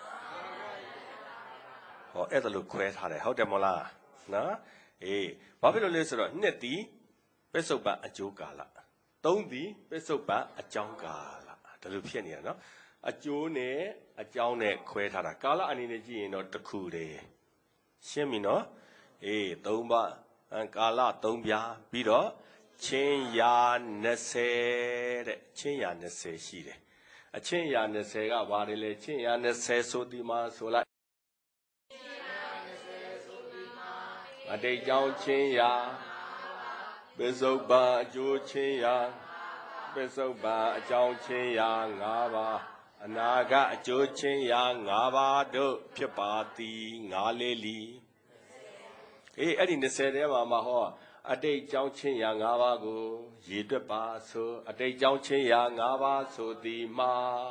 ဟောအဲ့ဒါလို့ခွဲထားတယ်ဟုတ်တယ်မလားနော်အေးဘာဖြစ်လို့လဲဆိုတော့နှစ်သည်ပစ္စုပန်အကျိုးကာလ3သည်ပစ္စုပန်အကြောင်းကာလဒါလို့ဖြစ်နေတာနော်အကျိုးနဲ့အကြောင်းနဲ့ခွဲထားတာကာလအနေနဲ့ကြည့်ရင်တော့တစ်ခုတည်းရှင်းပြီနော်အေး3ပါကာလ3ပြားပြီးတော့ချင်းရာ20တဲ့ချင်းရာ20ရှိတယ်အချင်းရာ20ကဘာတွေလဲချင်းရာ20ဆိုဒီမှာဆိုလိုက်အတိတ်ကြောင့်ချင်းရာပစ္စုပန်အကျိုးချင်းရာပစ္စုပန်အကြောင်းချင်းရာ5ပါးအနာဂတ်အကျိုးချင်းရာ5ပါးတို့ဖြစ်ပါသည်5လေးလီအေးအဲ့ဒီ20ထဲမှာဟောအတိတ်ကြောင့်ချင်းရာ5ပါးကိုရည်တွက်ပါဆိုအတိတ်ကြောင့်ချင်းရာ5ပါးဆိုသည်မှာ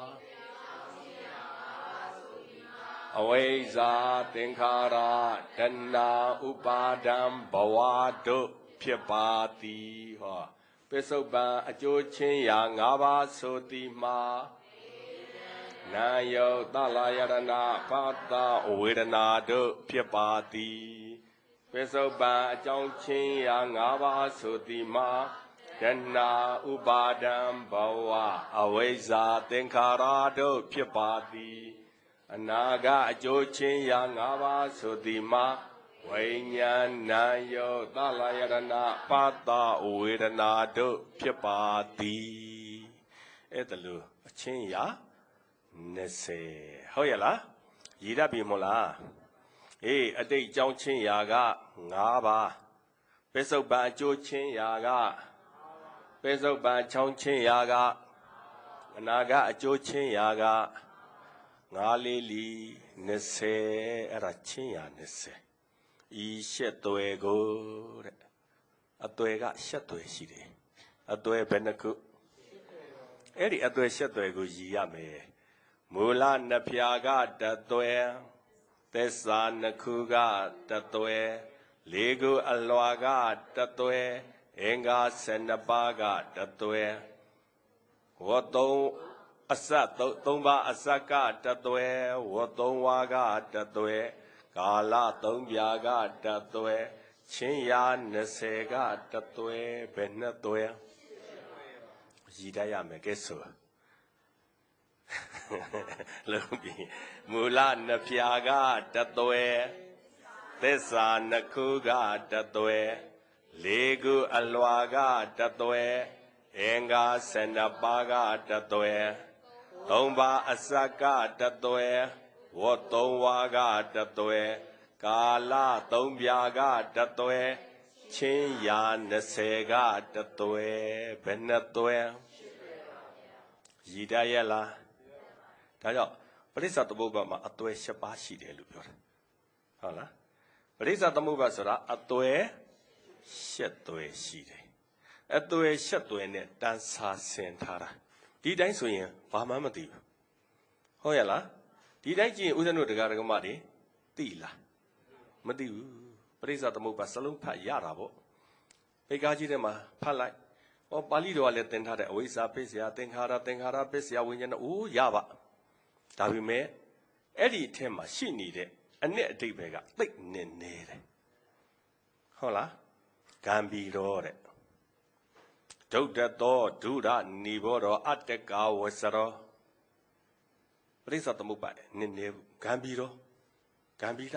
အဝိဇ္ဇာသင်္ခါရတဏှာဥပါဒံဘဝတို့ဖြစ်ပါသည်ဟောပစုပန်အကျိုးချင်းရာ၅ပါးဆိုသည်မှာနာယုတ်သလာယရဏဘာသာဝေဒနာတို့ဖြစ်ပါသည်ပိစုပန်အကြောင်းချင်းရာ၅ပါးဆိုသည်မှာတဏှာဥပါဒံဘဝအဝိဇ္ဇာသင်္ခါရတို့ဖြစ်ပါသည်အနာကအကျိုးချင်းရာ၅ပါးဆိုသည်မှာဝိညာဏနာယုတ်သလာယရဏဘာသာဝေဒနာတို့ဖြစ်ပါသည်အဲ့ဒါလို့အချင်းရာ20ဟုတ်ရဲ့လားရည်တတ်ပြီမို့လားအေးအတိတ်ကြောင်းချင်းရာက5ပါးပိစုပန်အကျိုးချင်းရာကပိစုပန်ချောင်းချင်းရာကအနာကအကျိုးချင်းရာက5လေးလီ20အဲ့ဒါချင်းရာ20ဤရှက်သွဲကိုတဲ့အသွဲကရှက်သွဲရှိတယ်အသွဲဘယ်နှခုအဲ့ဒီအသွဲရှက်သွဲကိုရည်ရမယ်မူလနှစ်ဖြာကတသွဲသစ္စာနှစ်ခုကတသွဲလေးခုအလွာကတသွဲအင်္ဂါ12ပါးကတသွဲဝတ်3အစ3ပါးအစကတသွဲဝတ်3ဝါကတသွဲကာလ3ပြာကတသွဲချင်းရာ20ကတသွဲဘယ်နှစ်သွဲရည်တတ်ရမယ်ကဲဆိုလုံးပြီးမူလနှစ်ဖြာကတသွဲသစ္စာနှစ်ခုကတသွဲလေးခုအလွာကတသွဲအင်္ဂါ12ပါးကတသွဲ3ပါးအစကတသွဲဝတ်3ဝါကတသွဲကာလ3ပြာကတသွဲချင်းရာ20ကတသွဲဘယ်နှစ်သွဲရည်တတ်ရဲ့လားဒါကြောင့်ပရိစ္ဆသမုပ္ပါမှာအသွဲ7ပါးရှိတယ်လို့ပြောတာဟုတ်လားပရိစ္ဆသမုပ္ပါဆိုတာအသွဲ7သွဲရှိတယ်အသွဲ7သွဲနဲ့တန်းစာဆင်ထားတာဒီတိုင်းဆိုရင်ဘာမှမသိဘူးဟုတ်ရဲ့လားဒီတိုင်းကြည့်ရင်ဦးဇင်းတို့တရားဓမ္မတွေသိလားမသိဘူးပရိစ္ဆသမုပ္ပါစလုံးဖတ်ရတာပေါ့ပေကားကြီးထဲမှာဖတ်လိုက်ဟောပါဠိတော်ကလည်းသင်ထားတဲ့အဝိဇ္ဇာပစ္စယသင်္ခါရပစ္စယဝိညာဏအိုးရပါဒါပေမဲ့အဲ့ဒီအထက်မှာရှိနေတဲ့အ내အတိတ်ပဲကသိပ်နေတယ်ဟုတ်လားဂံဘီရောတဲ့ဒုဒ္ဒသောဒုရနိဘောရောအတ္တကဝဆရောပရိစ္ဆသမုပ္ပါနေနေဂံဘီရောဂံဘီရ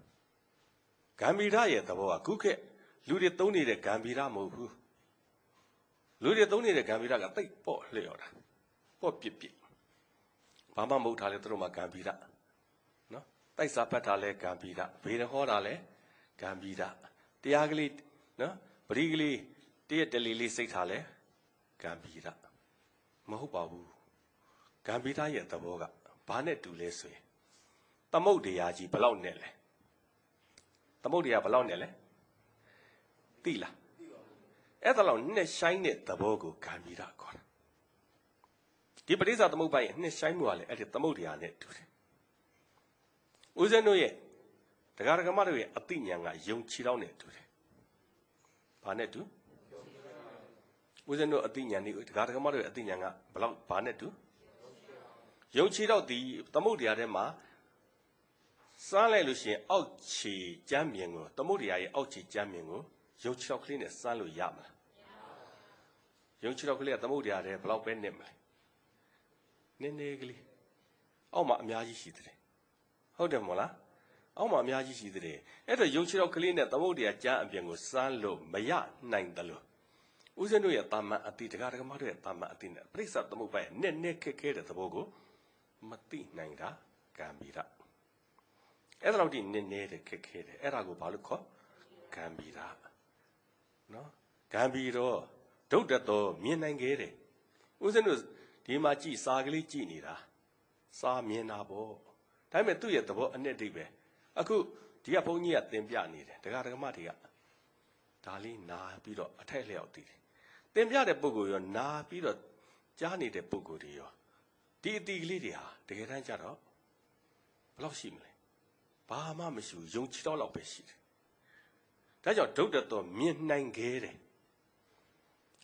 ရဲ့သဘောကခုခေတ်လူတွေသုံးနေတဲ့ဂံဘီရမဟုတ်ဘူးလူတွေသုံးနေတဲ့ဂံဘီရကသိပ်ပေါ့လျော့တာပေါ့ပြစ်ဘာမှမဟုတ်တာလေသူတို့မှာဂံဘီရနော်တိုက်စာဖတ်တာလဲဂံဘီရဘေးဟောတာလဲဂံဘီရတရားကလေးနော်ပရိကလေးတရက်တလီလေးစိတ်ထားလဲဂံဘီရမဟုတ်ပါဘူးဂံဘီရရဲ့သဘောကဘာနဲ့တူလဲဆိုရင်သမုဒ္ဒရာကြီးဘလောက်နဲ့လဲသမုဒ္ဒရာဘလောက်နဲ့လဲသိလားအဲ့ဒါလောက်နှစ်ဆိုင်တဲ့သဘောကိုဂံဘီရခေါ်တာဒီပရိစ္ဆသမုပ္ပါရဲ့နှစ်ဆိုင်မှုကလည်းအဲ့ဒီသမုဒ္ဒရာနဲ့တူတယ်ဦးဇင်းတို့ရဲ့တရားဓမ္မတို့ရဲ့အသိဉာဏ်ကယုံကြည်တော့နဲ့တူတယ်ဘာနဲ့တူဦးဇင်းတို့အသိဉာဏ်ဒီတရားဓမ္မတို့ရဲ့အသိဉာဏ်ကဘလောက်ဘာနဲ့တူယုံကြည်တော့ဒီသမုဒ္ဒရာထဲမှာစားလိုက်လို့ရှိရင်အောက်ခြေကျမ်းမြင်ကိုသမုဒ္ဒရာရဲ့အောက်ခြေကျမ်းမြင်ကိုယုံကြည်တော့ကလေးနဲ့စားလို့ရမလားယုံကြည်တော့ကလေးကသမုဒ္ဒရာထဲဘလောက်ပဲနစ်မလဲနည်းနည်းကလေးအောက်မှာအများကြီးရှိတယ်ဟုတ်တယ်မဟုတ်လားအောက်မှာအများကြီးရှိတယ်အဲ့တော့ယုံကြည်တော့ကလေးနဲ့သမုဒ္ဒရာကျမ်းအပြင်ကိုစားလို့မရနိုင်တယ်လို့ဦးဇင်းတို့ရဲ့တာမန်အတိတရားဓမ္မတို့ရဲ့တာမန်အတိနဲ့ပရိစ္ဆသမုပ္ပါရဲ့နဲ့ခက်ခဲတဲ့သဘောကိုမသိနိုင်တာဂံဘီရအဲ့ဒါတော့ဒီနည်းတဲ့ခက်ခဲတယ်အဲ့ဒါကိုဘာလို့ခေါ်ဂံဘီရနော်ဂံဘီရောဒုဒ္ဒတော်မြင်နိုင်ခဲ့တယ်ဦးဇင်းတို့ဒီမှာကြည်စာကလေးကြည်နေတာစာမြင်တာပေါ့ဒါပေမဲ့သူ့ရဲ့သဘောအ내တိပဲအခုဒီကဘုန်းကြီးကသင်ပြနေတယ်တရားဓမ္မတွေကဒါလေးနာပြီးတော့အထက်လျောက်တည်တယ်သင်ပြတဲ့ပုဂ္ဂိုလ်ရောနာပြီးတော့ကြားနေတဲ့ပုဂ္ဂိုလ်တွေရောဒီအတီကလေးတွေဟာတကယ်တမ်းကျတော့ဘယ်လောက်ရှိမလဲဘာမှမရှိဘူးယုံကြည်တော့လောက်ပဲရှိတယ်ဒါကြောင့်ဒုဒ္ဒတော်မြင်နိုင်ခဲ့တယ်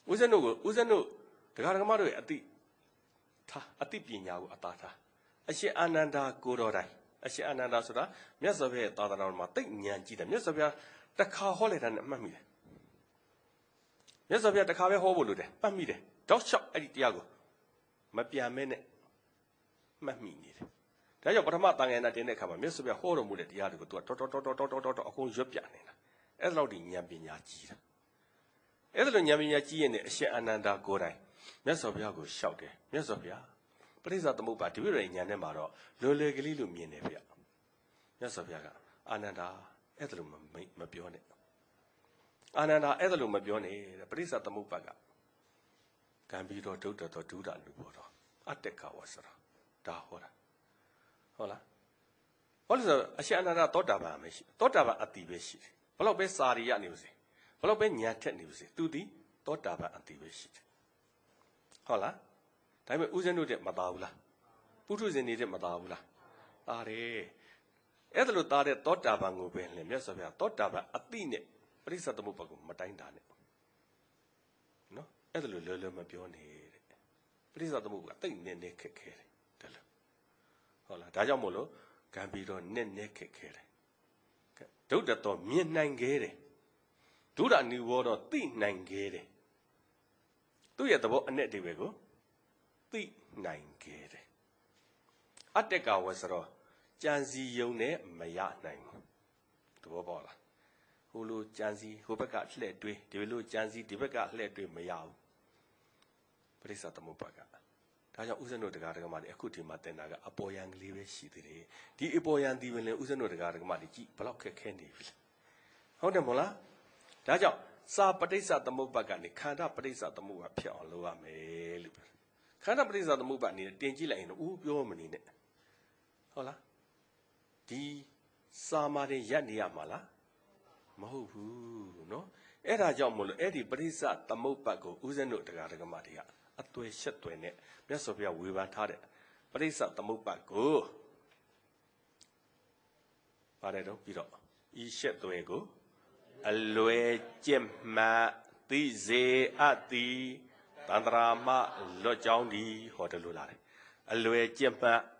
ဦးဇင်းတို့တရားဓမ္မတို့ရဲ့အတိပညာကိုအတားထားအရှင်အာနန္ဒာကိုတော်တိုင်အရှင်အာနန္ဒာဆိုတာမြတ်စွာဘုရားရဲ့သာသနာတော်မှာတိတ်ဉာဏ်ကြီးတယ်မြတ်စွာဘုရားတစ်ခါဟောလိုက်တာနဲ့မှတ်မိတယ်မြတ်စွာဘုရားတစ်ခါပဲဟောဖို့လိုတယ်မှတ်မိတယ်တောက်လျှောက်အဲ့ဒီတရားကိုမပြန်မဲနဲ့မှတ်မိနေတယ်ဒါကြောင့်ပထမတန်ခါနာတင်တဲ့အခါမှာမြတ်စွာဘုရားဟောတော်မူတဲ့တရားတွေကိုသူကတော်အကုန်ရွတ်ပြနေတာအဲ့လောက်ဒီဉာဏ်ပညာကြီးတာအဲ့ဒါလိုဉာဏ်ပညာကြီးရင်အရှင်အာနန္ဒာကိုယ်တိုင်မြတ်စွာဘုရားကိုလျှောက်တယ်မြတ်စွာဘုရားပရိစ္ဆသမုပ္ပါဒီလိုဉာဏ်နဲ့မှာတော့လွယ်လွယ်ကလေးလိုမြင်တယ်ဗျမြတ်စွာဘုရားကအာနန္ဒာအဲ့ဒါလိုမပြောနဲ့အာနန္ဒာအဲ့ဒါလိုမပြောနဲ့ပရိစ္ဆသမုပ္ပါကကံပြီးတော့ဒုဒ္ဒတော်ဒုဒ္ဒလူဘောတော်အတ္တကဝဆရာဒါဟောတာဟုတ်လားဟောလို့ဆိုအရှင်အာနန္ဒာသောတာပန်မရှိသောတာပန်အတိပဲရှိတယ်ဘလောက်ပဲစာရိယနေပါစေဘလောက်ပဲဉာဏ်ထက်နေပါစေသူသည်သောတာပန်အတိပဲရှိတယ်ဟုတ်လားဒါပေမဲ့ဦးဇင်းတို့တဲ့မသားဘူးလားပုထုဇဉ်နေတဲ့မသားဘူးလားသားတယ်အဲ့ဒါလို့သားတဲ့သောတာပန်ကိုပဲလေမြတ်စွာဘုရားသောတာပန်အတိနဲ့ပရိစ္ဆသမုပ္ပါကိုမတိုင်းတာနဲ့နော်အဲ့ဒါလို့လွယ်လွယ်မပြောနေတဲ့ပရိစ္ဆသမုပ္ပါတိတ်နေခက်ခဲတယ်တယ်လို့ဟုတ်လားဒါကြောင့်မို့လို့ကံပြီးတော့နဲ့ခက်ခဲတယ်ဒုဒ္ဒတော်မြင်နိုင်ခဲ့တယ်ဒုဒ္ဒနိဘောတော့သိနိုင်ခဲ့တယ်သူ့ရဲ့သဘောအနဲ့အဓိပ္ပာယ်ကိုသိနိုင်ခဲ့တယ်အတ္တကဝဆရောကြံစီယုံနဲ့မရနိုင်ဘူးသဘောပေါက်လားဟိုလိုကြံစီဟိုဘက်ကလှည့်တွေးဒီလိုကြံစီဒီဘက်ကလှည့်တွေးမရဘူးပရိစ္ဆသမုပ္ပါကဒါကြောင့်ဥစ္စနုတရားဓမ္မတွေအခုဒီမှာတင်တာကအပေါ်ယံကလေးပဲရှိသေးတယ်ဒီအပေါ်ယံဒီဝင်လေဥစ္စနုတရားဓမ္မတွေကြည့်ဘလောက်ခက်ခဲနေပြီဟုတ်တယ်မို့လားဒါကြောင့်စာပဋိစ္စသမုပ္ပါကနေခန္ဓာပဋိစ္စသမုပ္ပါဖြစ်အောင်လုပ်ရမယ်လို့ခန္ဓာပဋိစ္စသမုပ္ပါအနေနဲ့တင်ကြည့်လိုက်ရင်တော့ပြောမနေနဲ့ဟုတ်လားဒီစာမာတွေရက်နေရမှာလားမဟုတ်ဘူးเนาะအဲ့ဒါကြောင့်မို့လို့အဲ့ဒီပဋိစ္စသမုပ္ပါကိုဥစ္စနုတရားဓမ္မတွေကအသွယ်ရှက်သွယ်နဲ့မြတ်စွာဘုရားဝေဖန်ထားတဲ့ပဋိစ္စသမုပ္ပါကိုပါတယ်တော့ပြီးတော့ဤရှက်သွယ်ကိုအလွယ်ကျင့်မှတ်သိစေအပ်သည်တန္တရာမလွတ်ကြောင်းဒီဟောတယ်လို့လာတယ်အလွယ်ကျင့်မှတ်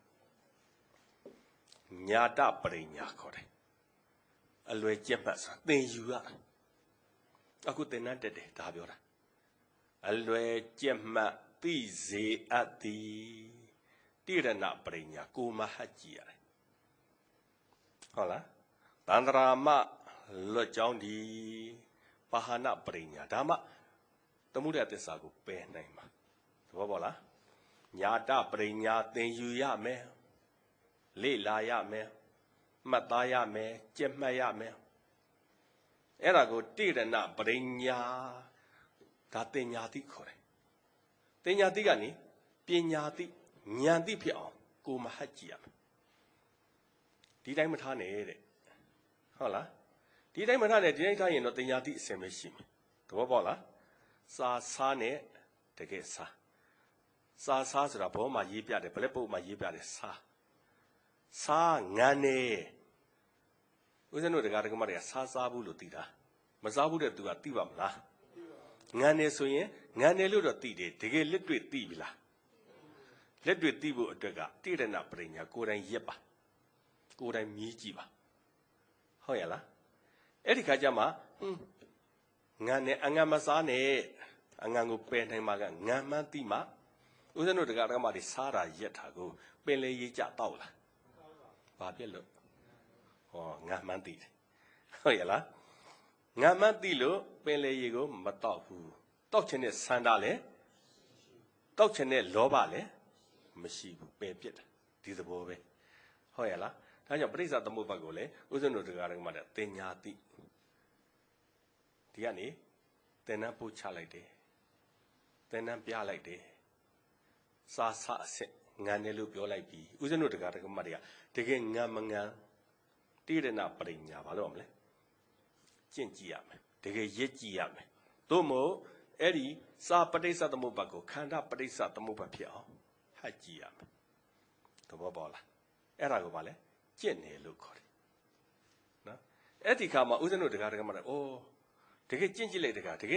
ညာတပရိညာခေါ်တယ်အလွယ်ကျင့်မှတ်ဆိုတာသင်ယူရအခုသင်္นานတက်တယ်ဒါပြောတာအလွယ်ကျင့်မှတ်သိစေအပ်သည်တိရဏပရိညာကိုမဟတ်ကြည့်ရတယ်ဟုတ်လားတန္တရာမလွတ်ကြောင်းဒီပါဟနပရိညာဒါမှသမုဒယသစ္စာကိုပယ်နိုင်မှာသဘောပေါက်လားညာတပရိညာသင်ယူရမယ်လေ့လာရမယ်မှတ်သားရမယ်ကြက်မှတ်ရမယ်အဲ့ဒါကိုတိရဏပရိညာဒါတင်ညာတိခေါ်တယ်တင်ညာတိကနေပညာတိဉာဏ်တိဖြစ်အောင်ကိုမဟတ်ကြည့်ရမယ်ဒီတိုင်းမထားနဲ့တဲ့ဟုတ်လားဒီတိုင်းမထားနဲ့ဒီတိုင်းထားရင်တော့တင်ညာတိအစင်ပဲရှိမယ်သဘောပေါက်လားစာစားနဲ့တကယ်စားဆိုတာဘောမှာရေးပြတယ်ဘလက်ပုတ်မှာရေးပြတယ်စားငန်းနေဦးဇင်းတို့တရားဓမ္မတွေကစားဘူးလို့သိတာမစားဘူးတဲ့သူကသိပါမလားငန်းနေဆိုရင်ငန်းနေလို့တော့သိတယ်တကယ်လက်တွေ့သိပြီလားလက်တွေ့သိဖို့အတွက်ကတိရဏပရိညာကိုယ်တိုင်ရက်ပါကိုယ်တိုင်မြည်ကြည့်ပါဟုတ်ရလားအဲ့ဒီခါကျမှငန်းနေအငန်းမစားနဲ့အငန်းကိုပယ်နိုင်မှာကငန်းမှန်းသိမှဦးဇင်းတို့တရားဓမ္မတွေစားတာရက်တာကိုပင်လေရေးကြတော့လားဘာပြက်လို့ဟောငါမှန်းသိတယ်ဟုတ်ရလားငါမှန်းသိလို့ပင်လေရေကိုမတော့ဘူးတောက်ချင်တဲ့ဆန္ဒလည်းတောက်ချင်တဲ့လောဘလည်းမရှိဘူးပယ်ပြစ်တယ်ဒီသဘောပဲဟုတ်ရလားဒါကြောင့်ပရိစ္ဆသမုပ္ပါကိုလည်းဥစ္စနုတရားဓမ္မတွေတင်ညာတိဒီကနေသင်္นานပို့ချလိုက်တယ်သင်္นานပြလိုက်တယ်စာစအစစ်ငန်းတယ်လို့ပြောလိုက်ပြီဥစ္စနုတရားဓမ္မတွေကတကယ်ငန်းမငန်းတိရဏပရိညာဘာလို့မလဲကျင့်ကြည့်ရမယ်တကယ်ရစ်ကြည့်ရမယ်သို့မဟုတ်အဲ့ဒီစာပဋိစ္စသမုပ္ပါကိုခန္ဓာပဋိစ္စသမုပ္ပါဖြစ်အောင်ဟတ်ကြည့်ရမယ်သဘောပေါက်လားအဲ့ဒါကိုဘာလဲကျင့်တယ်လို့ခေါ်တယ်နော်အဲ့ဒီခါမှာဥစ္စနုတရားဓမ္မတွေအိုးတကယ်ကျင့်ကြည့်လိုက်တကယ်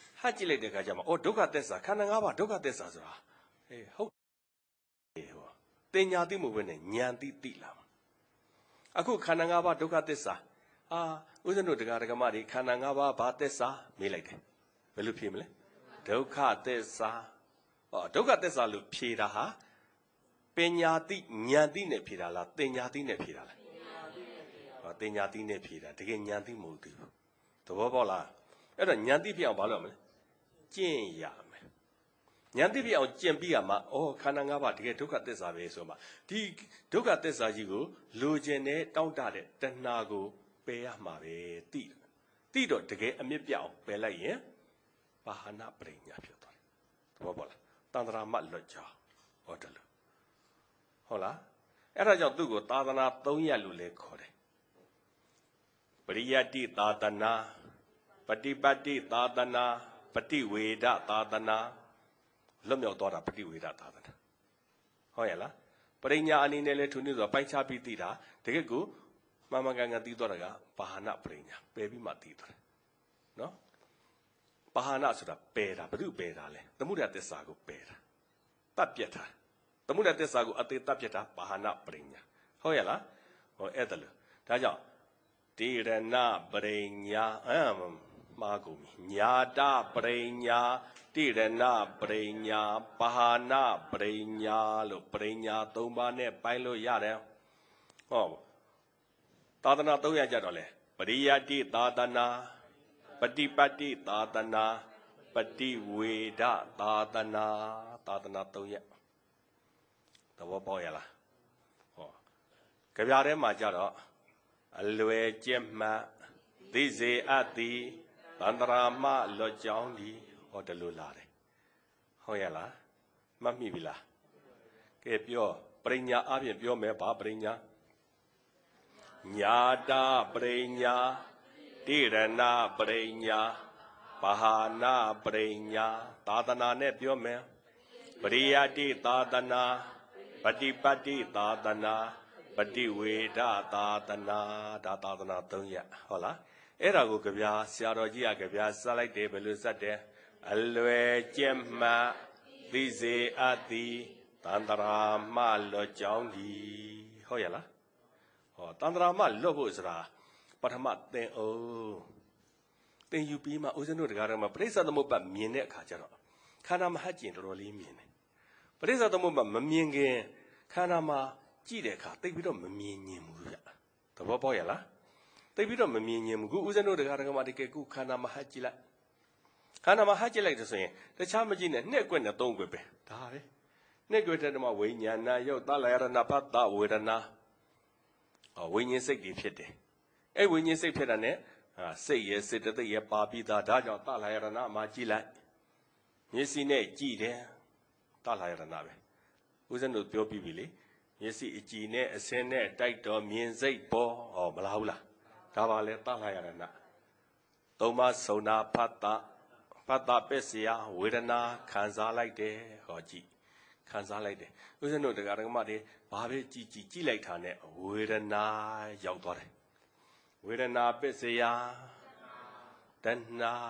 ဟာကြည့်လိုက်တဲ့အခါကျမှအော်ဒုက္ခသစ္စာခန္ဓာ၅ပါးဒုက္ခသစ္စာဆိုတာဟုတ်ဟောတင်ညာသိမှုပဲနဲ့ဉာဏ်သိလာမှာအခုခန္ဓာ၅ပါးဒုက္ခသစ္စာဦးဇင်းတို့တရားဓမ္မတွေခန္ဓာ၅ပါးဘာသစ္စာမေးလိုက်တယ်ဘယ်လိုဖြေမလဲဒုက္ခသစ္စာဒုက္ခသစ္စာလို့ဖြေတာဟာပညာသိဉာဏ်သိနဲ့ဖြေတာလားတင်ညာသိနဲ့ဖြေတာလားတင်ညာသိနဲ့ဖြေတာတကယ်ဉာဏ်သိမဟုတ်သေးဘူးသဘောပေါက်လားအဲ့တော့ဉာဏ်သိဖြစ်အောင်ဘာလုပ်မလဲကျင့်ရမယ်ဉာဏ်သိဖြစ်အောင်ကျင့်ပြီးရမှာခန္ဓာ၅ပါးတကယ်ဒုက္ခသစ္စာပဲဆိုမှဒီဒုက္ခသစ္စာကြီးကိုလိုချင်တဲ့တောင့်တတဲ့တဏှာကိုပယ်ရမှာပဲသိတော့တကယ်အမြင့်ပြအောင်ပယ်လိုက်ရင်ပါဟနာပရိညာဖြစ်သွားတယ်သဘောပေါက်လားတန္တရာမလွတ်ကြောင်းဟောတယ်လို့ဟုတ်လားအဲ့ဒါကြောင့်သူ့ကိုသာသနာ၃ရပ်လို့လည်းခေါ်တယ်ပရိယတ္တိသာသနာပฏิပတ်တိသာသနာပฏิဝေဒသာသနာလွတ်မြောက်သွားတာပฏิဝေဒသာသနာဟုတ်ရဲ့လားပရိညာအနေနဲ့လည်းထုံနေဆိုပိုင်းခြားပြီးသိတာတကယ်ကိုမှန်မှန်ကန်ကန်သိသွားတာကပါဟနာပရိညာပယ်ပြီးမှသိသွားတယ်နော်ပါဟနာဆိုတာပယ်တာဘယ်သူပယ်တာလဲသမုဒယသစ္စာကိုပယ်တာတတ်ပြတ်တာသမုဒယသစ္စာကိုအသေးတတ်ပြတ်တာပါဟနာပရိညာဟုတ်ရဲ့လားအဲ့ဒါလို့ဒါကြောင့်တိရဏပရိညာမှားကုန်ပြီညာတပရိညာတိရဏပရိညာပါဟနာပရိညာလို့ပရိညာ၃ပါးနဲ့ပိုင်းလို့ရတယ်ဟောသာသနာ၃ရပ်ကြတော့လေပရိယတ္တိသာသနာပฏิပတ်တိသာသနာပฏิဝေဒသာသနာသာသနာ၃ရပ်သဘောပေါက်ရလားကြပြထဲမှာကြတော့အလွယ်ကျက်မှတ်သိစေအပ်သည်တန္တရာမလွတ်ကြောင်းသည်ဟောတယ်လို့လာတယ်ဟုတ်ရလားမှတ်မိပြီလားကဲပြောပရိညာအပြင်ပြောမယ်ဗာပရိညာညာတာပရိညာတိရဏပရိညာပါဟနာပရိညာသာသနာနဲ့ပြောမယ်ပရိယတ္တိသာသနာပฏิပတ်တိသာသနာပฏิဝေဒသာသနာဒါသာသနာ၃ရပ်ဟုတ်လားအဲ့ဒါကိုကြပြဆရာတော်ကြီးကကြပြစလိုက်တယ်ဘယ်လိုစတဲ့ အလွယ်ကျက်မှသိစေအပ်သည်တန္တရာမလွတ်ကြောင်းဒီဟုတ်ရလားတန္တရာမလွတ်ဖို့ဆိုတာပထမသင်အောင်သင်ယူပြီးမှဦးဇင်းတို့တရားတော်မှာပရိစ္ဆေသမုပ္ပါမြင်တဲ့အခါကျတော့ခန္ဓာမဟတ်ကျင်တော်တော်လေးမြင်တယ်ပရိစ္ဆေသမုပ္ပါမမြင်ခင်ခန္ဓာမှာကြည့်တဲ့အခါသိပြီးတော့မမြင်ញင်ဘူးဗျသဘောပေါက်ရလားသိပြီးတော့မမြင်ញင်ဘူးခုဦးဇင်းတို့တရားတော်မှာဒီကဲခုခန္ဓာမဟတ်ကြည့်လိုက်ခန္ဓာမှာဟတ်ကြည့်လိုက်တယ်ဆိုရင်တခြားမကြည့်နဲ့နှစ်ကွက်နဲ့သုံးကွက်ပဲဒါပဲနှစ်ကွက်တဲ့မှာဝိညာဏယုတ်သလယရဏပတ္တဝေဒနာဝိညာဉ်စိတ်တွေဖြစ်တယ်အဲ့ဝိညာဉ်စိတ်ဖြစ်တာ ਨੇ စိတ်ရဲ့စေတသိက်ရဲ့ပါပြီးသားဒါကြောင့်သလယရဏမှာကြည့်လိုက်မျက်စိနဲ့ကြည့်တယ်သလယရဏပဲဦးဇင်းတို့ပြောပြီးပြီလေမျက်စိအကြည်နဲ့အစင်းနဲ့တိုက်တော်မြင်စိတ်ပေါ်မလားဘူးလားဒါပါလေသလယရဏသုံးပါးစုံနာဖတ်တာဖတ်တာပစ္စယဝေဒနာခံစားလိုက်တယ်ဟောကြည့်ခံစားလိုက်တယ်ဦးဇင်းတို့တရားဓမ္မတွေဘာပဲကြည့်လိုက်တာ ਨੇ ဝေဒနာရောက်သွားတယ်ဝေဒနာပစ္စယတဏှာ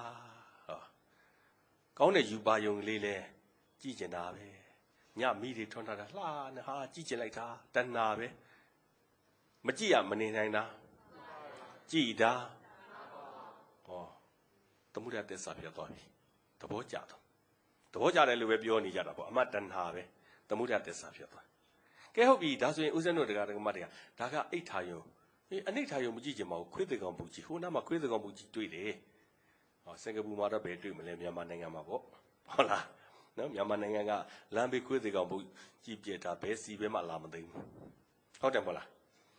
ကောင်းတဲ့ယူပါယုံလေးလဲကြည့်ကျင်တာပဲညမိတွေထွန်းထားတာလှနေဟာကြည့်ကျင်လိုက်တာတဏှာပဲမကြည့်ရမနေနိုင်တာကြည့်တာသမုဒယသစ္စာဖြစ်သွားပြီသဘောကျတော့သဘောကျတယ်လို့ပဲပြောနေကြတာပေါ့အမတ်တဏှာပဲသမုဒယသစ္စာဖြစ်သွားကဲဟုတ်ပြီဒါဆိုရင်ဦးဇင်းတို့တရားဓမ္မတွေကဒါကအိဋ္ဌာယုံအနိဋ္ဌာယုံမကြည့်ကြပါဘူးခွေးသေကောင်ပူကြီးဟိုနားမှာခွေးသေကောင်ပူကြီးတွေ့တယ်စင်ကာပူမှာတော့ဘယ်တွေ့မလဲမြန်မာနိုင်ငံမှာပေါ့ဟုတ်လားနော်မြန်မာနိုင်ငံကလမ်းဘေးခွေးသေကောင်ပူကြီးပြတာဘယ်စီပဲမှလာမသိဘူးဟုတ်တယ်မဟုတ်လား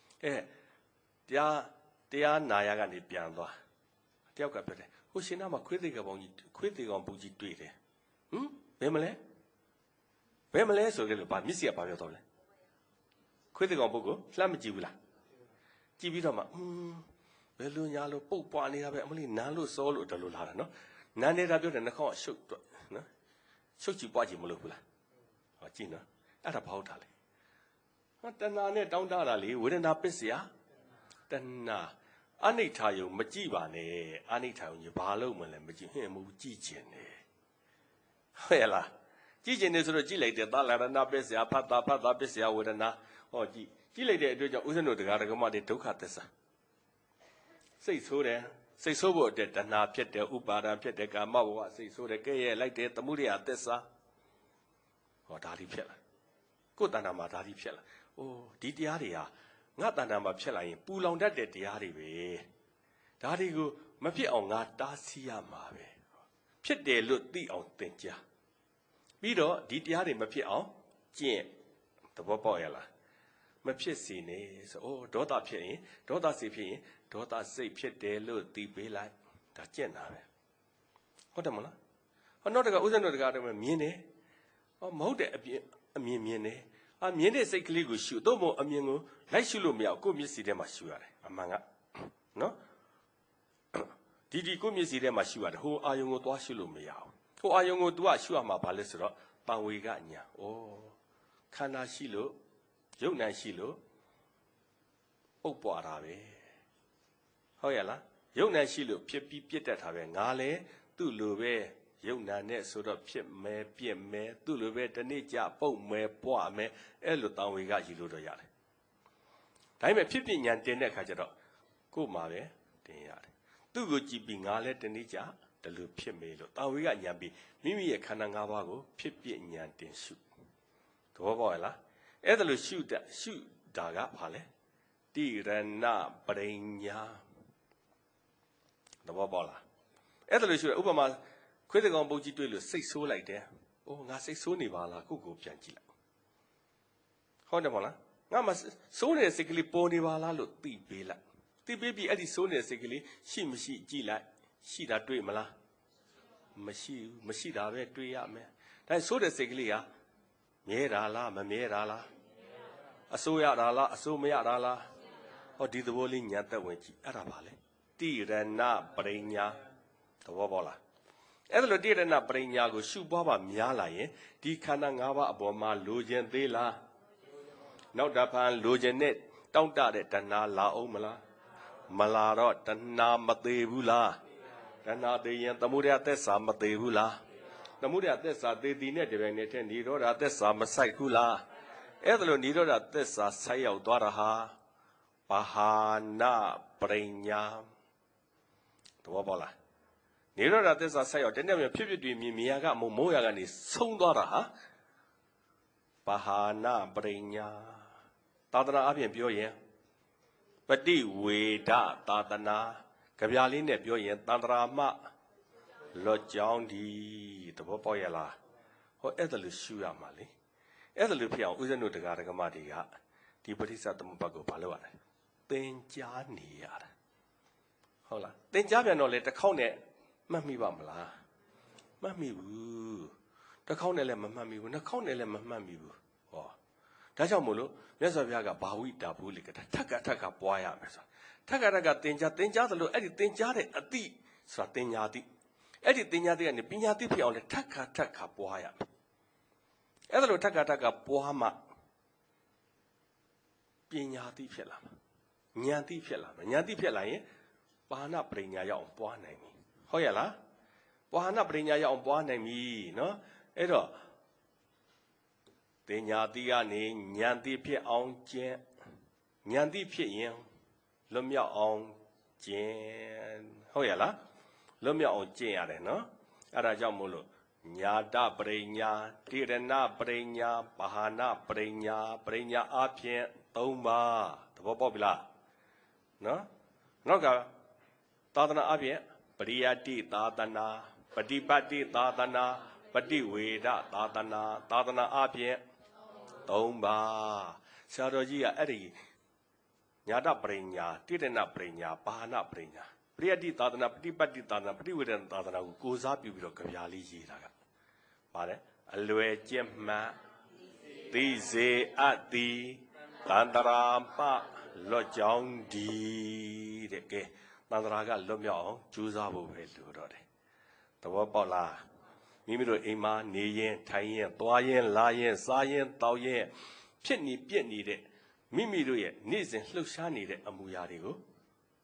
တရားနာရကနေပြန်သွားတယောက်ကပြောတယ်ဟိုရှင်နာမှာခွေးသေကောင်ပူကြီးတွေ့တယ်ဘယ်မလဲဆိုကြလို့ဗာမျက်စိကဘာပြောတော့လဲခွေးသေကောင်ပုတ်ကိုလှမ်းမကြည့်ဘူးလားကြည့်ပြီးတော့မှဘယ်လိုညာလို့ပုတ်ပွားနေတာပဲအမလေးနန်းလို့စောလို့တလို့လာတာနော်နန်းနေတာပြောတယ်နှာခေါင်းအရှုပ်တော့နော်ရှုပ်ကြည့်ပွားကြည့်မလို့ဘူးလားဟောကြည့်နော်အဲ့ဒါဘာဟုတ်တာလဲတဏှာနဲ့တောင်းတတာလေဝေဒနာပစ္စယတဏှာနိဋ္ဌာယုံမကြည့်ပါနဲ့အနိဋ္ဌာယုံကြီးဘာလို့မလဲမကြည့်ဟင်မူကြည့်ကျင်တယ်ဟုတ်ရဲ့လားကြည့်ကျင်တယ်ဆိုတော့ကြည့်လိုက်တယ်သာလရဏပစ္စယဖတ်တာပစ္စယဝေဒနာဟောကြည့်လိုက်တဲ့အတွက်ကြောင့်ဥစ္စံတို့တရားဓမ္မတွေဒုက္ခသစ္စာစိတ်ဆိုးတယ်စိတ်ဆိုးဖို့အတွက်တဏှာဖြစ်တယ်ဥပါဒံဖြစ်တယ်ကာမဘဝစိတ်ဆိုးတယ်ကဲရဲ့လိုက်တယ်သမုဒယသစ္စာဟောဒါဒီဖြစ်လာကိုယ်တဏ္ဍာမှာဒါဒီဖြစ်လာအိုးဒီတရားတွေဟာငါတဏ္ဍာမှာဖြစ်လာရင်ပူလောင်တတ်တဲ့တရားတွေပဲဒါတွေကိုမဖြစ်အောင်ငါတားဆီးရမှာပဲဖြစ်တယ်လို့သိအောင်သင်ကြားပြီးတော့ဒီတရားတွေမဖြစ်အောင်ကျင့်သဘောပေါက်ရလားမဖြစ်စေနဲ့ဆိုအိုးဒေါသဖြစ်ရင်ဒေါသစိတ်ဖြစ်ရင်ဒေါသစိတ်ဖြစ်တယ်လို့သိပေးလိုက်ဒါကျင့်တာပဲဟုတ်တယ်မလားဟောနောက်တကဥစ္စံတို့တကားတော့မြင်တယ်ဟောမဟုတ်တဲ့အမြင်မြင်တယ်မြင်တဲ့စိတ်ကလေးကိုရှုတော့မအမြင်ကိုလိုက်ရှုလို့မရကိုယ့်မျက်စိထဲမှာရှုရတယ်အမှန်ကနော်ဒီကိုယ့်မျက်စိထဲမှာရှုရတယ်ဟိုအာယုံကိုသွားရှုလို့မရဘူးဟိုအာယုံကို तू ကရှုရမှာဘာလဲဆိုတော့ပံဝေကညာဩခန္ဓာရှိလို့ယုတ်နံရှိလို့ပုတ်ပွားတာပဲဟုတ်ရဲ့လားယုတ်နံရှိလို့ဖြစ်ပြီးပြစ်တတ်တာပဲငါလဲသူ့လိုပဲယုတ်နံနဲ့ဆိုတော့ဖြစ်မယ်ပြစ်မယ်သူ့လိုပဲတနေ့ကြပုတ်မယ်ပွားမယ်အဲ့လိုတံဝေကယူလို့တော့ရတယ်ဒါပေမဲ့ဖြစ်ပြဉာဏ်တင်တဲ့အခါကျတော့ကို့မှာပဲတင်ရတယ်သူ့ကိုကြည့်ပြီးငါလဲတနေ့ကြတလူဖြစ်မယ်လို့တံဝေကဉာဏ်ပြီးမိမိရဲ့ခန္ဓာ၅ပါးကိုဖြစ်ပြဉာဏ်တင်ရှုသဘောပေါက်ရဲ့လားအဲ့ဒါလို့ရှုတာကဘာလဲတိရဏပရိညာသဘောပေါက်လားအဲ့ဒါလို့ရှုရဥပမာခွေးတကောင်ပုတ်ကြီးတွေ့လို့စိတ်ဆိုးလိုက်တယ်။အိုးငါစိတ်ဆိုးနေပါလားကိုပြန်ကြည့်လိုက်။ဟုတ်တယ်မလား။ငါမှဆိုးနေတဲ့စိတ်ကလေးပေါ်နေပါလားလို့သိပေးလိုက်။သိပေးပြီးအဲ့ဒီဆိုးနေတဲ့စိတ်ကလေးရှိမရှိကြည့်လိုက်။ရှိတာတွေ့မလား။မရှိတာပဲတွေ့ရမယ်။ဒါဆိုးတဲ့စိတ်ကလေးကမြဲတာလားမမြဲတာလား။အစိုးရတာလားအစိုးမရတာလား။ဟောဒီသဘောလေးညာသက်ဝင်ကြည့်အဲ့ဒါပါလေ။တိရဏပရိညာသဘောပေါက်လား။အဲ့ဒါလို့တိရဏပရိညာကိုရှုပွားပါများလာရင်ဒီခန္ဓာ၅ပါးအပေါ်မှာလိုချင်သေးလားနောက်တစ်ဖန်လိုချင်တဲ့တောင့်တတဲ့တဏှာလာအောင်မလားမလာတော့တဏှာမသေးဘူးလားတဏှာသေးရင်သမုဒယသစ္စာမသေးဘူးလားသမုဒယသစ္စာသေတည်နဲ့တပြိုင်နက်တည်းនិရောဓသစ္စာမဆိုင်ဘူးလားအဲ့ဒါလို့និရောဓသစ္စာဆိုက်ရောက်သွားတာဟာပဟာနာပရိညာသဘောပေါက်လားနေရတာသစ္စာဆက်ရောက်တနေ့ဖြစ်ဖြစ်တွေမြင်ရကမိုးရကနေဆုံးသွားတာဟာပဟာနာပရိညာသာသနာအပြင်ပြောရင်ပฏิဝေဒသာသနာကြပြလေးနဲ့ပြောရင်တန္တရာမလော့ကြောင်းဒီသဘောပေါက်ရလားဟောအဲ့ဒါလို့ရှုရမှာလေအဲ့ဒါလို့ဖြစ်အောင်ဥစ္စံတို့တရားဓမ္မတွေကဒီပဋိစ္စသမုပ္ပါဒ်ကိုဘာလုပ်ရလဲသင်ကြားနေရတာဟုတ်လားသင်ကြားပြန်တော့လေတစ်ခေါက်နဲ့မှတ်မိပါမလားမှတ်မိဘူးတစ်ခေါက်နဲ့လည်းမမှတ်မိဘူးနှစ်ခေါက်နဲ့လည်းမမှတ်မိဘူးဟောဒါကြောင့်မို့လို့မြတ်စွာဘုရားကဘာဝိတာဘူးလေကထက်ကပွားရမယ်ဆိုထက်ကသင်ကြားသလိုအဲ့ဒီသင်ကြားတဲ့အတိဆိုတာသင်ညာတိအဲ့ဒီသင်ညာတိကနေပညာတိဖြစ်အောင်လေထက်ကပွားရမယ်အဲ့ဒါလိုထက်ကပွားမှပညာတိဖြစ်လာမှာဉာဏ်တိဖြစ်လာမှာဉာဏ်တိဖြစ်လာရင်ပါဏပရိညာရောက်အောင်ပွားနိုင်ပြီဟုတ်ရဲ့လားပွာဏပရိညာရောက်အောင်ပွားနိုင်ပြီနော်အဲ့တော့ပညာတိကနေဉာဏ်တိဖြစ်အောင်ကျင့်ဉာဏ်တိဖြစ်ရင်လွတ်မြောက်အောင်ကျင့်ဟုတ်ရဲ့လားလွတ်မြောက်အောင်ကျင့်ရတယ်နော်အဲ့ဒါကြောင့်မို့လို့ညာတပရိညာတိရဏပရိညာပဟာနာပရိညာအဖြစ်၃ပါးသဘောပေါက်ပြီလားနော်နောက်ကသာသနာအဖြစ်ပရိယတ္တိသာသနာပฏิပတ်တိသာသနာပฏิဝေဒသာသနာအဖြစ်၃ပါးဆရာတော်ကြီးကအဲ့ဒီညာတပရိညာတိရဏပရိညာပဟာနာပရိညာပရိယတ္တိသာသနာပฏิပတ်တိသာသနာပฏิဝေဒသာသနာကိုကိုးစားပြုပြီးတော့ကြပြားလေးရေးတာကပါတယ်အလွယ်ကျင့်မှန်သိစေအပ်သည်တန္တရာမလွတ်ကြောင်းဒီတဲ့ကဲတန္တရာကလွတ်မြောက်အောင်ကြိုးစားဖို့ပဲလိုတော့တယ်သဘောပေါက်လားမိမိတို့အိမ်မှာနေရင်ထိုင်ရင်သွားရင်လာရင်စားရင်တောက်ရင်ဖြစ်နေပြက်နေတဲ့မိမိတို့ရဲ့နေ့စဉ်လှုပ်ရှားနေတဲ့အမူအရာတွေကို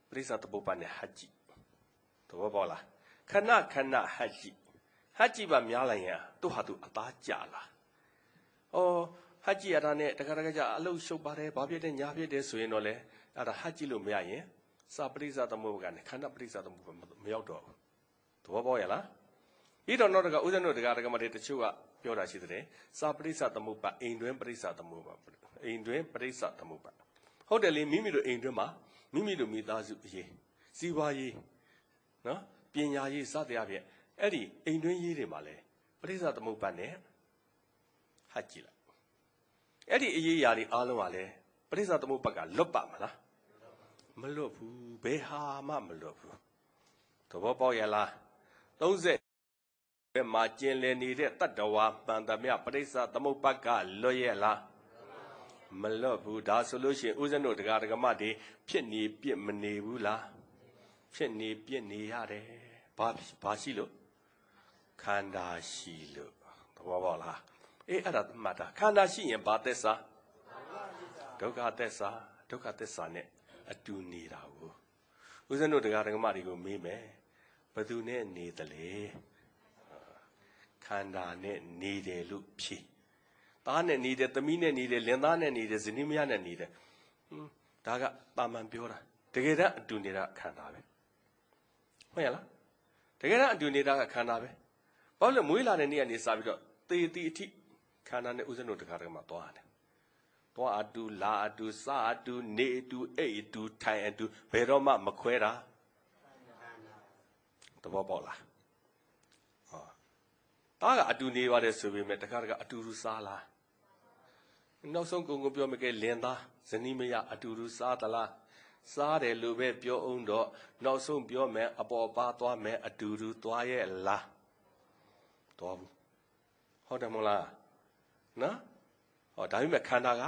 ပရိစ္ဆသမုပ္ပါနဲ့ဟတ်ကြည့်သဘောပေါက်လားခဏဟတ်ကြည့်ပါများလိုက်ရင်သူ့ဟာသူအသားကြလားဟတ်ကြည့်ရတာနဲ့တခါကြအလုရှုပ်ပါတယ်ဘာဖြစ်တဲ့ညာဖြစ်တယ်ဆိုရင်တော့လေအဲ့ဒါဟတ်ကြည့်လို့မရရင်စာပရိစ္ဆသမုပ္ပါကနေခဏပရိစ္ဆသမုပ္ပါမရောက်တော့ဘူးသဘောပေါက်ရလားပြီးတော့နောက်တကဦးဇင်းတို့တရားဓမ္မတွေတချို့ကပြောတာရှိတယ်စာပရိစ္ဆသမုပ္ပါအိမ်တွင်းပရိစ္ဆသမုပ္ပါအိမ်တွင်းပရိစ္ဆသမုပ္ပါဟုတ်တယ်လေမိမိတို့အိမ်တွင်းမှာမိမိတို့မိသားစုအရေးစီးပွားရေးနော်ပညာရေးစသဖြင့်အဲ့ဒီအိမ်တွင်းရေးတွေမှာလဲပရိစ္ဆသမုပ္ပါနဲ့ဟတ်ကြည့်လိုက်အဲ့ဒီအရေးအရာတွေအားလုံးကလည်းပရိစ္ဆသမုပ္ပါကလွတ်ပါမလားမလွတ်ဘူးဘယ်ဟာမှမလွတ်ဘူးသဘောပေါက်ရလား30ဘယ်မှာကျင်လည်နေတဲ့တတ္တဝါပန္တမြပရိစ္ဆသမုပ္ပါကလွတ်ရလားမလွတ်ဘူးဒါဆိုလို့ရှိရင်ဦးဇင်းတို့တရားဓမ္မတွေဖြစ်နေပြစ်မနေဘူးလားဖြစ်နေပြစ်နေရတယ်ဘာရှိလို့ခန္ဓာရှိလို့သဘောပေါက်လားအဲ့ဒါမှတ်တာခန္ဓာရှိရင်ဘာသစ္စာဒုက္ခသစ္စာနဲ့အတူနေတာကိုဦးဇင်းတို့တရားဓမ္မတွေကိုမေးမယ်ဘယ်သူနဲ့နေသလဲခန္ဓာနဲ့နေတယ်လို့ဖြေသားနဲ့နေတယ်သမီးနဲ့နေတယ်လင်သားနဲ့နေတယ်ဇနီးမယားနဲ့နေတယ်ဒါကတာမန်ပြောတာတကယ်တမ်းအတူနေတာခန္ဓာပဲဟုတ်ရလားတကယ်တမ်းအတူနေတာကခန္ဓာပဲဘာလို့လဲမွေးလာတဲ့နေ့ကနေစပြီးတော့သေတီအထိခန္ဓာနဲ့ဥစ္စနုတခါတည်းမှာသွားတယ်သွားအတူလာအတူစအတူနေအတူအိတ်အတူထိုင်အတူဘယ်တော့မှမခွဲတာသဘောပေါက်လားတားကအတူနေပါတယ်ဆိုပေမဲ့တခါအတူတူစားလားနောက်ဆုံးကိုပြောမယ်ကဲလင်သားဇနီးမယားအတူတူစားသလားစားတယ်လို့ပဲပြောအောင်တော့နောက်ဆုံးပြောမယ်အပေါ်ပါသွားမယ်အတူတူသွားရဲ့လားသွားဘူးဟုတ်တယ်မဟုတ်လားနော်ဒါပေမဲ့ခန္ဓာ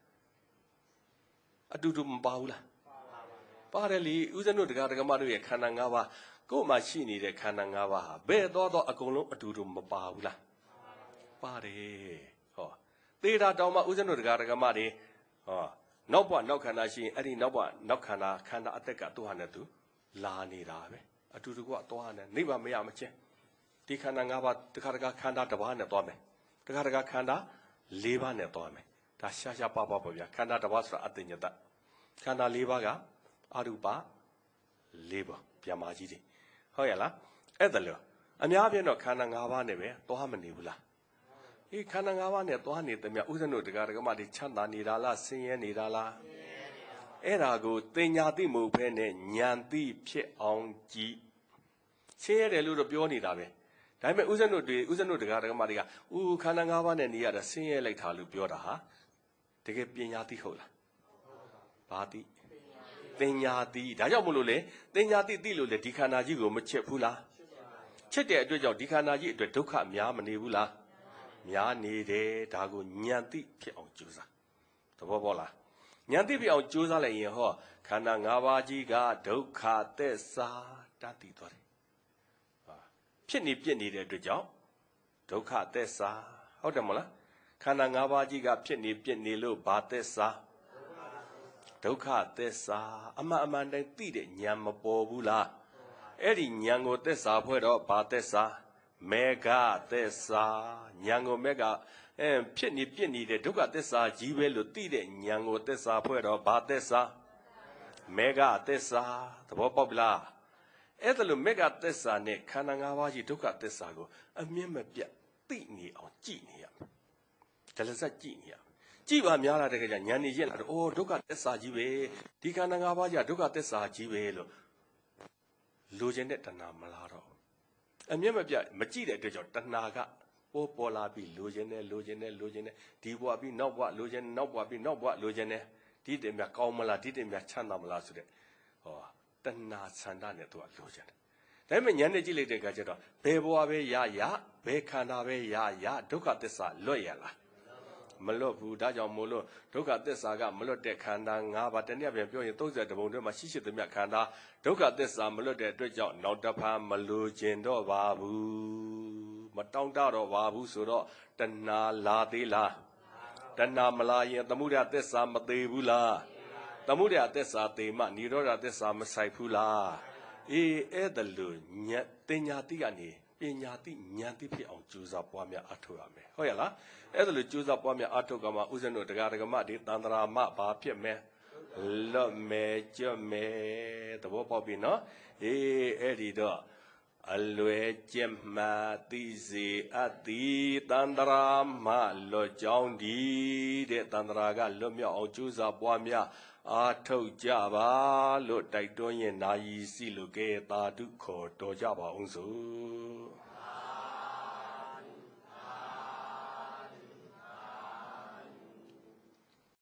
ကအတူတူမပါဘူးလားပါတယ်လေဥစ္စနုတရားဓမ္မတို့ရဲ့ခန္ဓာ၅ပါးကိုယ်မှာရှိနေတဲ့ခန္ဓာ၅ပါးဟာဘယ်တော့အကုန်လုံးအတူတူမပါဘူးလားပါတယ်သေတာတောင်မှဥစ္စနုတရားဓမ္မတွေနောက်ဘဝနောက်ခန္ဓာရှိရင်အဲ့ဒီနောက်ဘဝနောက်ခန္ဓာအသက်ကသူ့ဟာနဲ့သူလာနေတာပဲအတူတူကသွားနေနိဗ္ဗာန်မရမချင်းဒီခန္ဓာ၅ပါးတခါခန္ဓာတစ်ပါးနဲ့သွားမယ်တခါခန္ဓာ၄ပါးနဲ့သွားမယ်ဒါရှားပါပေါ့ဗျာခန္ဓာတစ်ပါးဆိုတာအတ္တညတခန္ဓာ၄ပါးကအရူပ၄ပါးပြန်မာကြီးတွေဟုတ်ရလားအဲ့ဒါလို့အများပြည့်တော့ခန္ဓာ၅ပါးနဲ့ပဲသွားမနေဘူးလားခန္ဓာ၅ပါးနဲ့သွားနေတယ်မြဥစ္စနုတရားဓမ္မတွေချမ်းသာနေတာလားဆင်းရဲနေတာလားအဲ့ဒါကိုတင်ညာသိမှုပဲနဲ့ဉာဏ်သိဖြစ်အောင်ကြည့်ဆင်းရဲတယ်လို့တော့ပြောနေတာပဲဒါပေမဲ့ဥစ္စနုတရားဓမ္မတွေကခန္ဓာ၅ပါးနဲ့နေရတာဆင်းရဲလိုက်တာလို့ပြောတာဟာတကယ်ပညာသိဟုတ်လားဘာသိတင်ညာသိဒါကြောင့်မလို့လေတင်ညာသိလို့လေဒီခန္ဓာကြီးကိုမချစ်ဘူးလားချစ်တဲ့အတွက်ကြောင့်ဒီခန္ဓာကြီးအတွက်ဒုက္ခများမနေဘူးလားများနေတယ်ဒါကိုဉာဏ်သိဖြစ်အောင်ကြိုးစားသဘောပေါက်လားဉာဏ်သိဖြစ်အောင်ကြိုးစားလိုက်ရင်ခန္ဓာ၅ပါးကြီးကဒုက္ခသစ္စာတတ်သိသွားတယ်ဖြစ်နေပြစ်နေတဲ့အတွက်ကြောင့်ဒုက္ခသစ္စာဟုတ်တယ်မဟုတ်လားခန္ဓာ၅ပါးကြီးကဖြစ်နေပြစ်နေလို့ဘာသစ္စာဒုက္ခသစ္စာအမှန်တိုင်းသိတဲ့ဉာဏ်မပေါ်ဘူးလားအဲ့ဒီဉာဏ်ကိုသစ္စာဖွဲ့တော့ဘာသစ္စာမေဃသစ္စာဉာဏ်ကိုမေဃဖြစ်နေပြစ်နေတဲ့ဒုက္ခသစ္စာကြီးပဲလို့သိတဲ့ဉာဏ်ကိုသစ္စာဖွဲ့တော့ဘာသစ္စာမေဃသစ္စာသဘောပေါက်ပြီလားအဲ့ဒါလို့မေဃသစ္စာနဲ့ခန္ဓာ၅ပါးကြီးဒုက္ခသစ္စာကိုအမြင့်မပြတ်သိနေအောင်ကြည့်နေရမယ်ဒါလည်းစကြည့်နေရကြည့်ပါများလာတဲ့ခါကျဉာဏ်နေရလာတော့ဒုက္ခသစ္စာကြီးပဲဒီခန္ဓာ၅ပါးကြီးဒုက္ခသစ္စာကြီးပဲလို့လိုချင်တဲ့တဏှာမလာတော့အမြင့်မပြတ်မကြည့်တဲ့အတွက်ကြောင့်တဏှာကပေါ်လာပြီးလိုချင်တယ်ဒီဘဝပြီးနောက်ဘဝလိုချင်နောက်ဘဝပြီးနောက်ဘဝလိုချင်တယ်ဒီတည်းမြကောင်းမလားဒီတည်းမြချမ်းသာမလားဆိုတဲ့တဏှာဆန္ဒနဲ့သူကလိုချင်တယ်ဒါပေမဲ့ဉာဏ်နဲ့ကြည့်လိုက်တဲ့အခါကျတော့ဘယ်ဘဝပဲရဘယ်ခန္ဓာပဲရဒုက္ခသစ္စာလွတ်ရလားမလွတ်ဘူးဒါကြောင့်မို့လို့ဒုက္ခသစ္စာကမလွတ်တဲ့ခန္ဓာ၅ပါးတနည်းပြန်ပြောရင်30ပုံထဲမှာရှိသမျှခန္ဓာဒုက္ခသစ္စာမလွတ်တဲ့အတွက်ကြောင့်နောက်တစ်ဖန်မလိုချင်တော့ပါဘူးမတောင့်တတော့ပါဘူးဆိုတော့တဏှာလာသေးလားတဏှာမလာရင်သမုဒယသစ္စာမသေးဘူးလားသမုဒယသစ္စာတေမနိရောဓသစ္စာမဆိုင်ဘူးလားအေးအဲ့ဒါလို့ညတင်ညာတိကနေပညာတိဉာဏ်တိဖြစ်အောင်ကြိုးစားပွားများအထောက်ရမယ်ဟုတ်ရလားအဲ့ဒါလို့ကြိုးစားပွားများအထောက်ကမှဥစဉ်တို့တရားဓမ္မတွေတန်ត្រာမဘာဖြစ်မယ်လွတ်မယ်ကြွမယ်သဘောပေါက်ပြီနော်အေးအဲ့ဒီတော့အလွယ်ကျက်မှသိစေအပ်သည်တန်ត្រာမလွတ်ကြောင်းဒီတဲ့တန်ត្រာကလွတ်မြောက်အောင်ကြိုးစားပွားများအာထုတ်ကြပါလို့တိုက်တွန်းရင်နာယီစီလို့ကဲသာဓုခေါ်တော်ကြပါအောင်စို့